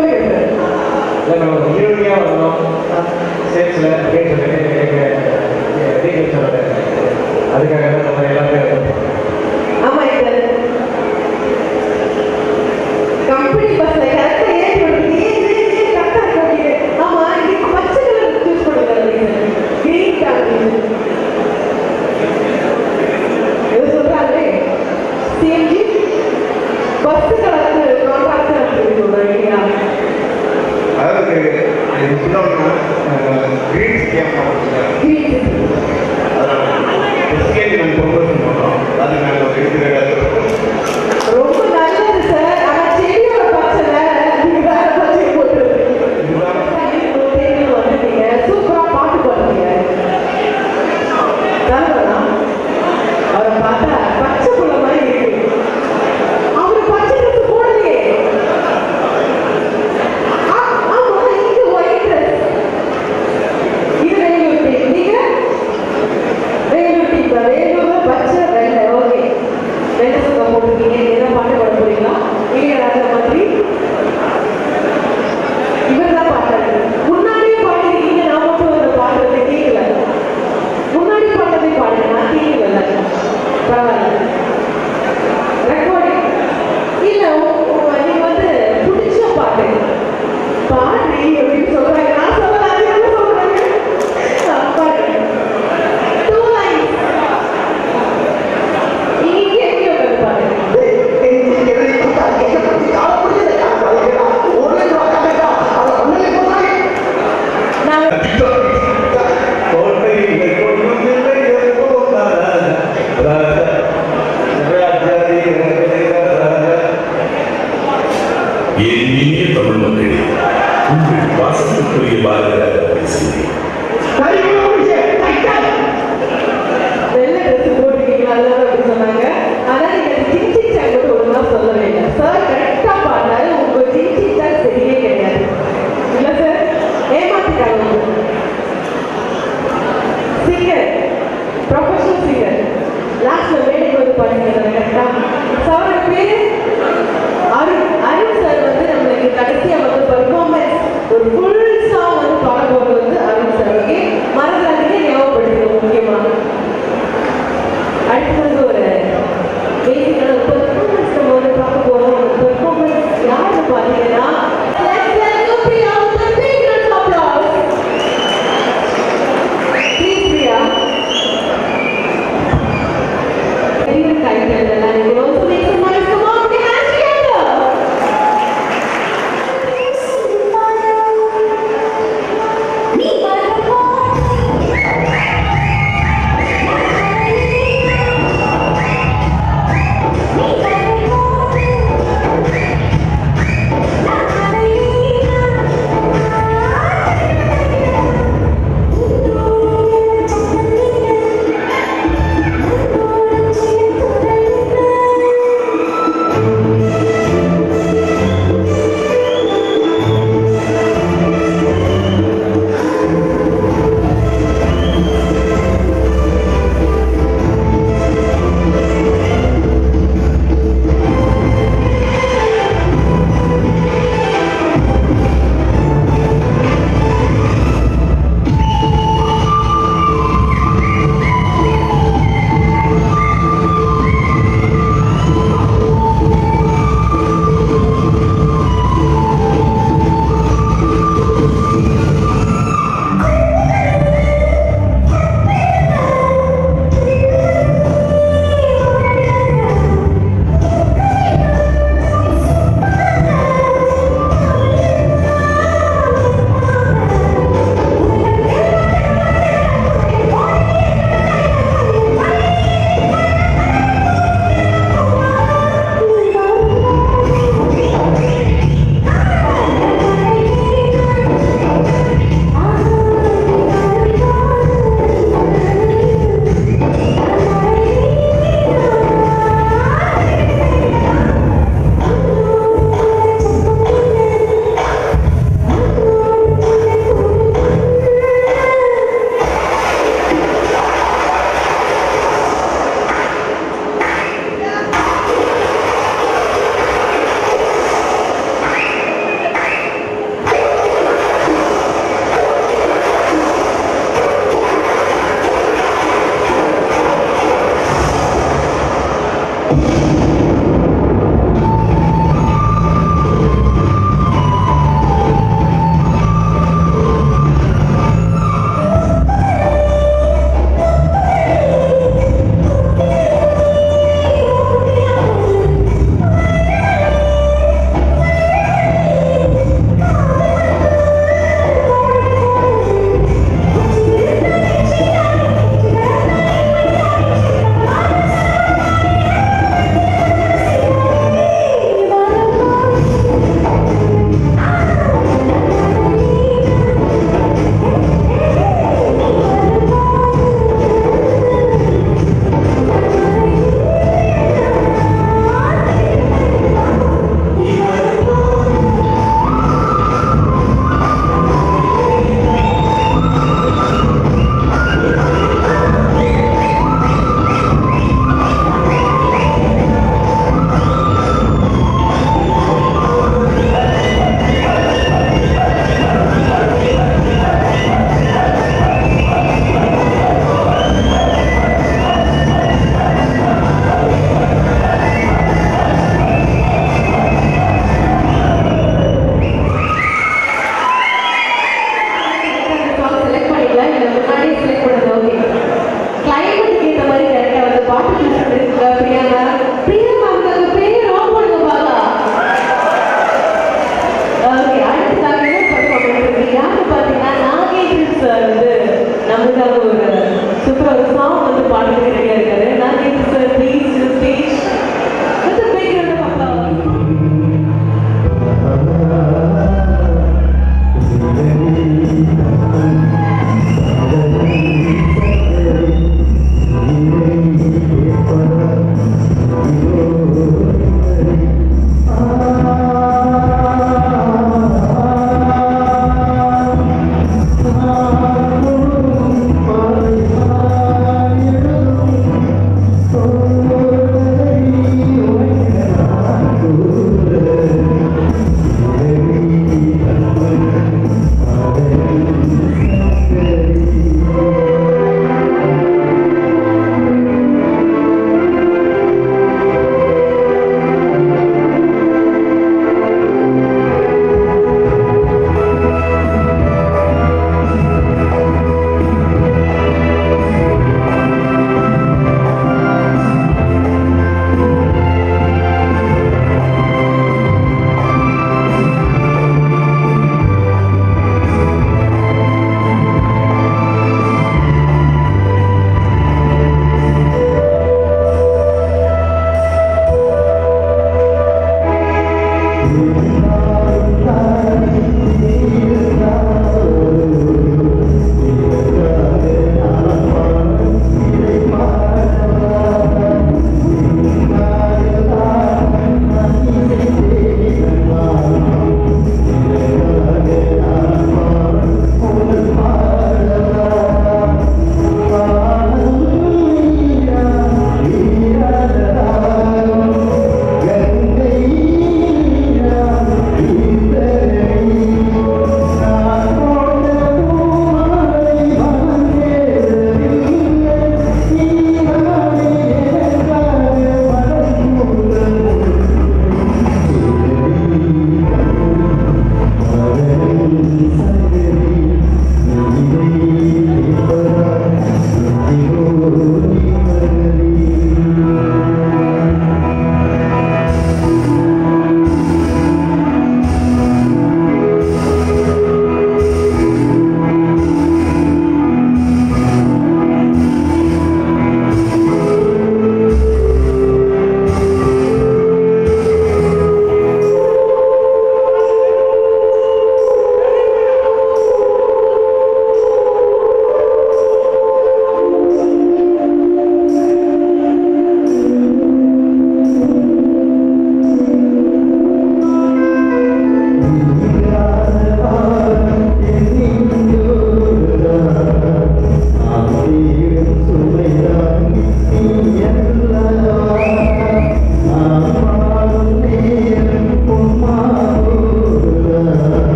சொல்லுங்க சார். இல்லை நம்ம ஹீரோனியாக வரணும் ஸ்டேஜில் அப்படின்னு சொல்லிட்டு எங்கள் டீச்சர் சொல்லுவாங்க. அதுக்காக தான் நம்ம எல்லாமே ஆமா சார். கம்பெனி பஸ்ல கரெக்டா ஏறி வருது. ஏன் கரெக்டா இருக்காங்க. ஆமா இன்னைக்கு பச்சை கலர் சூஸ் பண்ணுங்க. Green colour. இது சொல்றாங்களே சிஎம்ஜி பஸ் கலர் கான்ட்ராக்ட் சொல்றீங்க. அதாவது கிரீன் ஸ்கீம் கிரீன் ஸ்கீம் நாங்கள் ப்ரொபோசல் பண்ணுறோம். அது நாங்கள் ஒரு எடுத்துக்கிட்டு ரொம்ப நல்லது சார். ஆனா செடியோட பச்சை வேற, நீங்க வேற பச்சை போட்டுருக்கீங்க. வந்துட்டீங்க, சூப்பரா பாட்டு பாடுறீங்க. அவரை பார்த்தா பச்சை புள்ள மாதிரி இருக்கு. அவரு பச்சை ட்ரெஸ் போடலையே. ஆமா இது ஒயிட் ட்ரெஸ். இது வேலூர் டீம். நீங்க வேலூர் டீம் தான். வேலூர்ல பச்சை வெள்ளை. ஓகே வெள்ளை சுத்தா போட்டிருக்கீங்க. என்ன பாட்டு பாட போறீங்களா? இளையராஜா மாதிரி இவர் தான் பாடுறாரு. முன்னாடியே பாடிருக்கீங்க. நான் மட்டும் ஒரு பாடுறதை கேட்கல. முன்னாடி பாடுறதை பாடுங்க. நான் கேட்கல. பரவாயில்ல. ரெக்கார்டிங் இல்ல நீங்க வந்து பிடிச்ச பாட்டு பாடுறீ அப்படின்னு சொல்றாங்க. நான் சொல்லல. அது என்ன சொல்றாங்க? பாடுங்க. டூ லைன்ஸ் இங்க எங்க வந்து பாருங்க. என் இனிய தமிழ் மக்களே, உங்கள் பாசத்துக்குரிய பாரதியார் பேசுகிறேன். வெள்ளை ட்ரெஸ் போட்டுருக்கீங்களா அப்படின்னு சொன்னாங்க. ஆனா நீங்க சின் சின் சாங் மட்டும் ஒழுங்கா சொல்லவே இல்லை சார். கரெக்டா பாடினாரு. உங்க சின் சின் சாங் சரியே கிடையாது. இல்ல சார் ஏமாத்திட்டாங்க. சிங்கர் ப்ரொஃபஷனல் சிங்கர் லாஸ்ட்ல வேலைக்கு வந்து பாடுங்க கரெக்டா. சாரோட பேரு அருண். அருண் சார் வந்து நம்மளுக்கு கடைசியா வந்து பெர்ஃபார்மன்ஸ் ஒரு ஃபுல் சாங் வந்து பாட போறது வந்து அருண் சார். ஓகே மறந்துடாதீங்க, ஞாபகப்படுத்துங்க முக்கியமா. அடுத்தது ஒரு பேசிக்கான பெர்ஃபார்மன்ஸ் நம்ம வந்து பார்க்க போறோம். பெர்ஃபார்மன்ஸ் யாருன்னு பார்த்தீங்கன்னா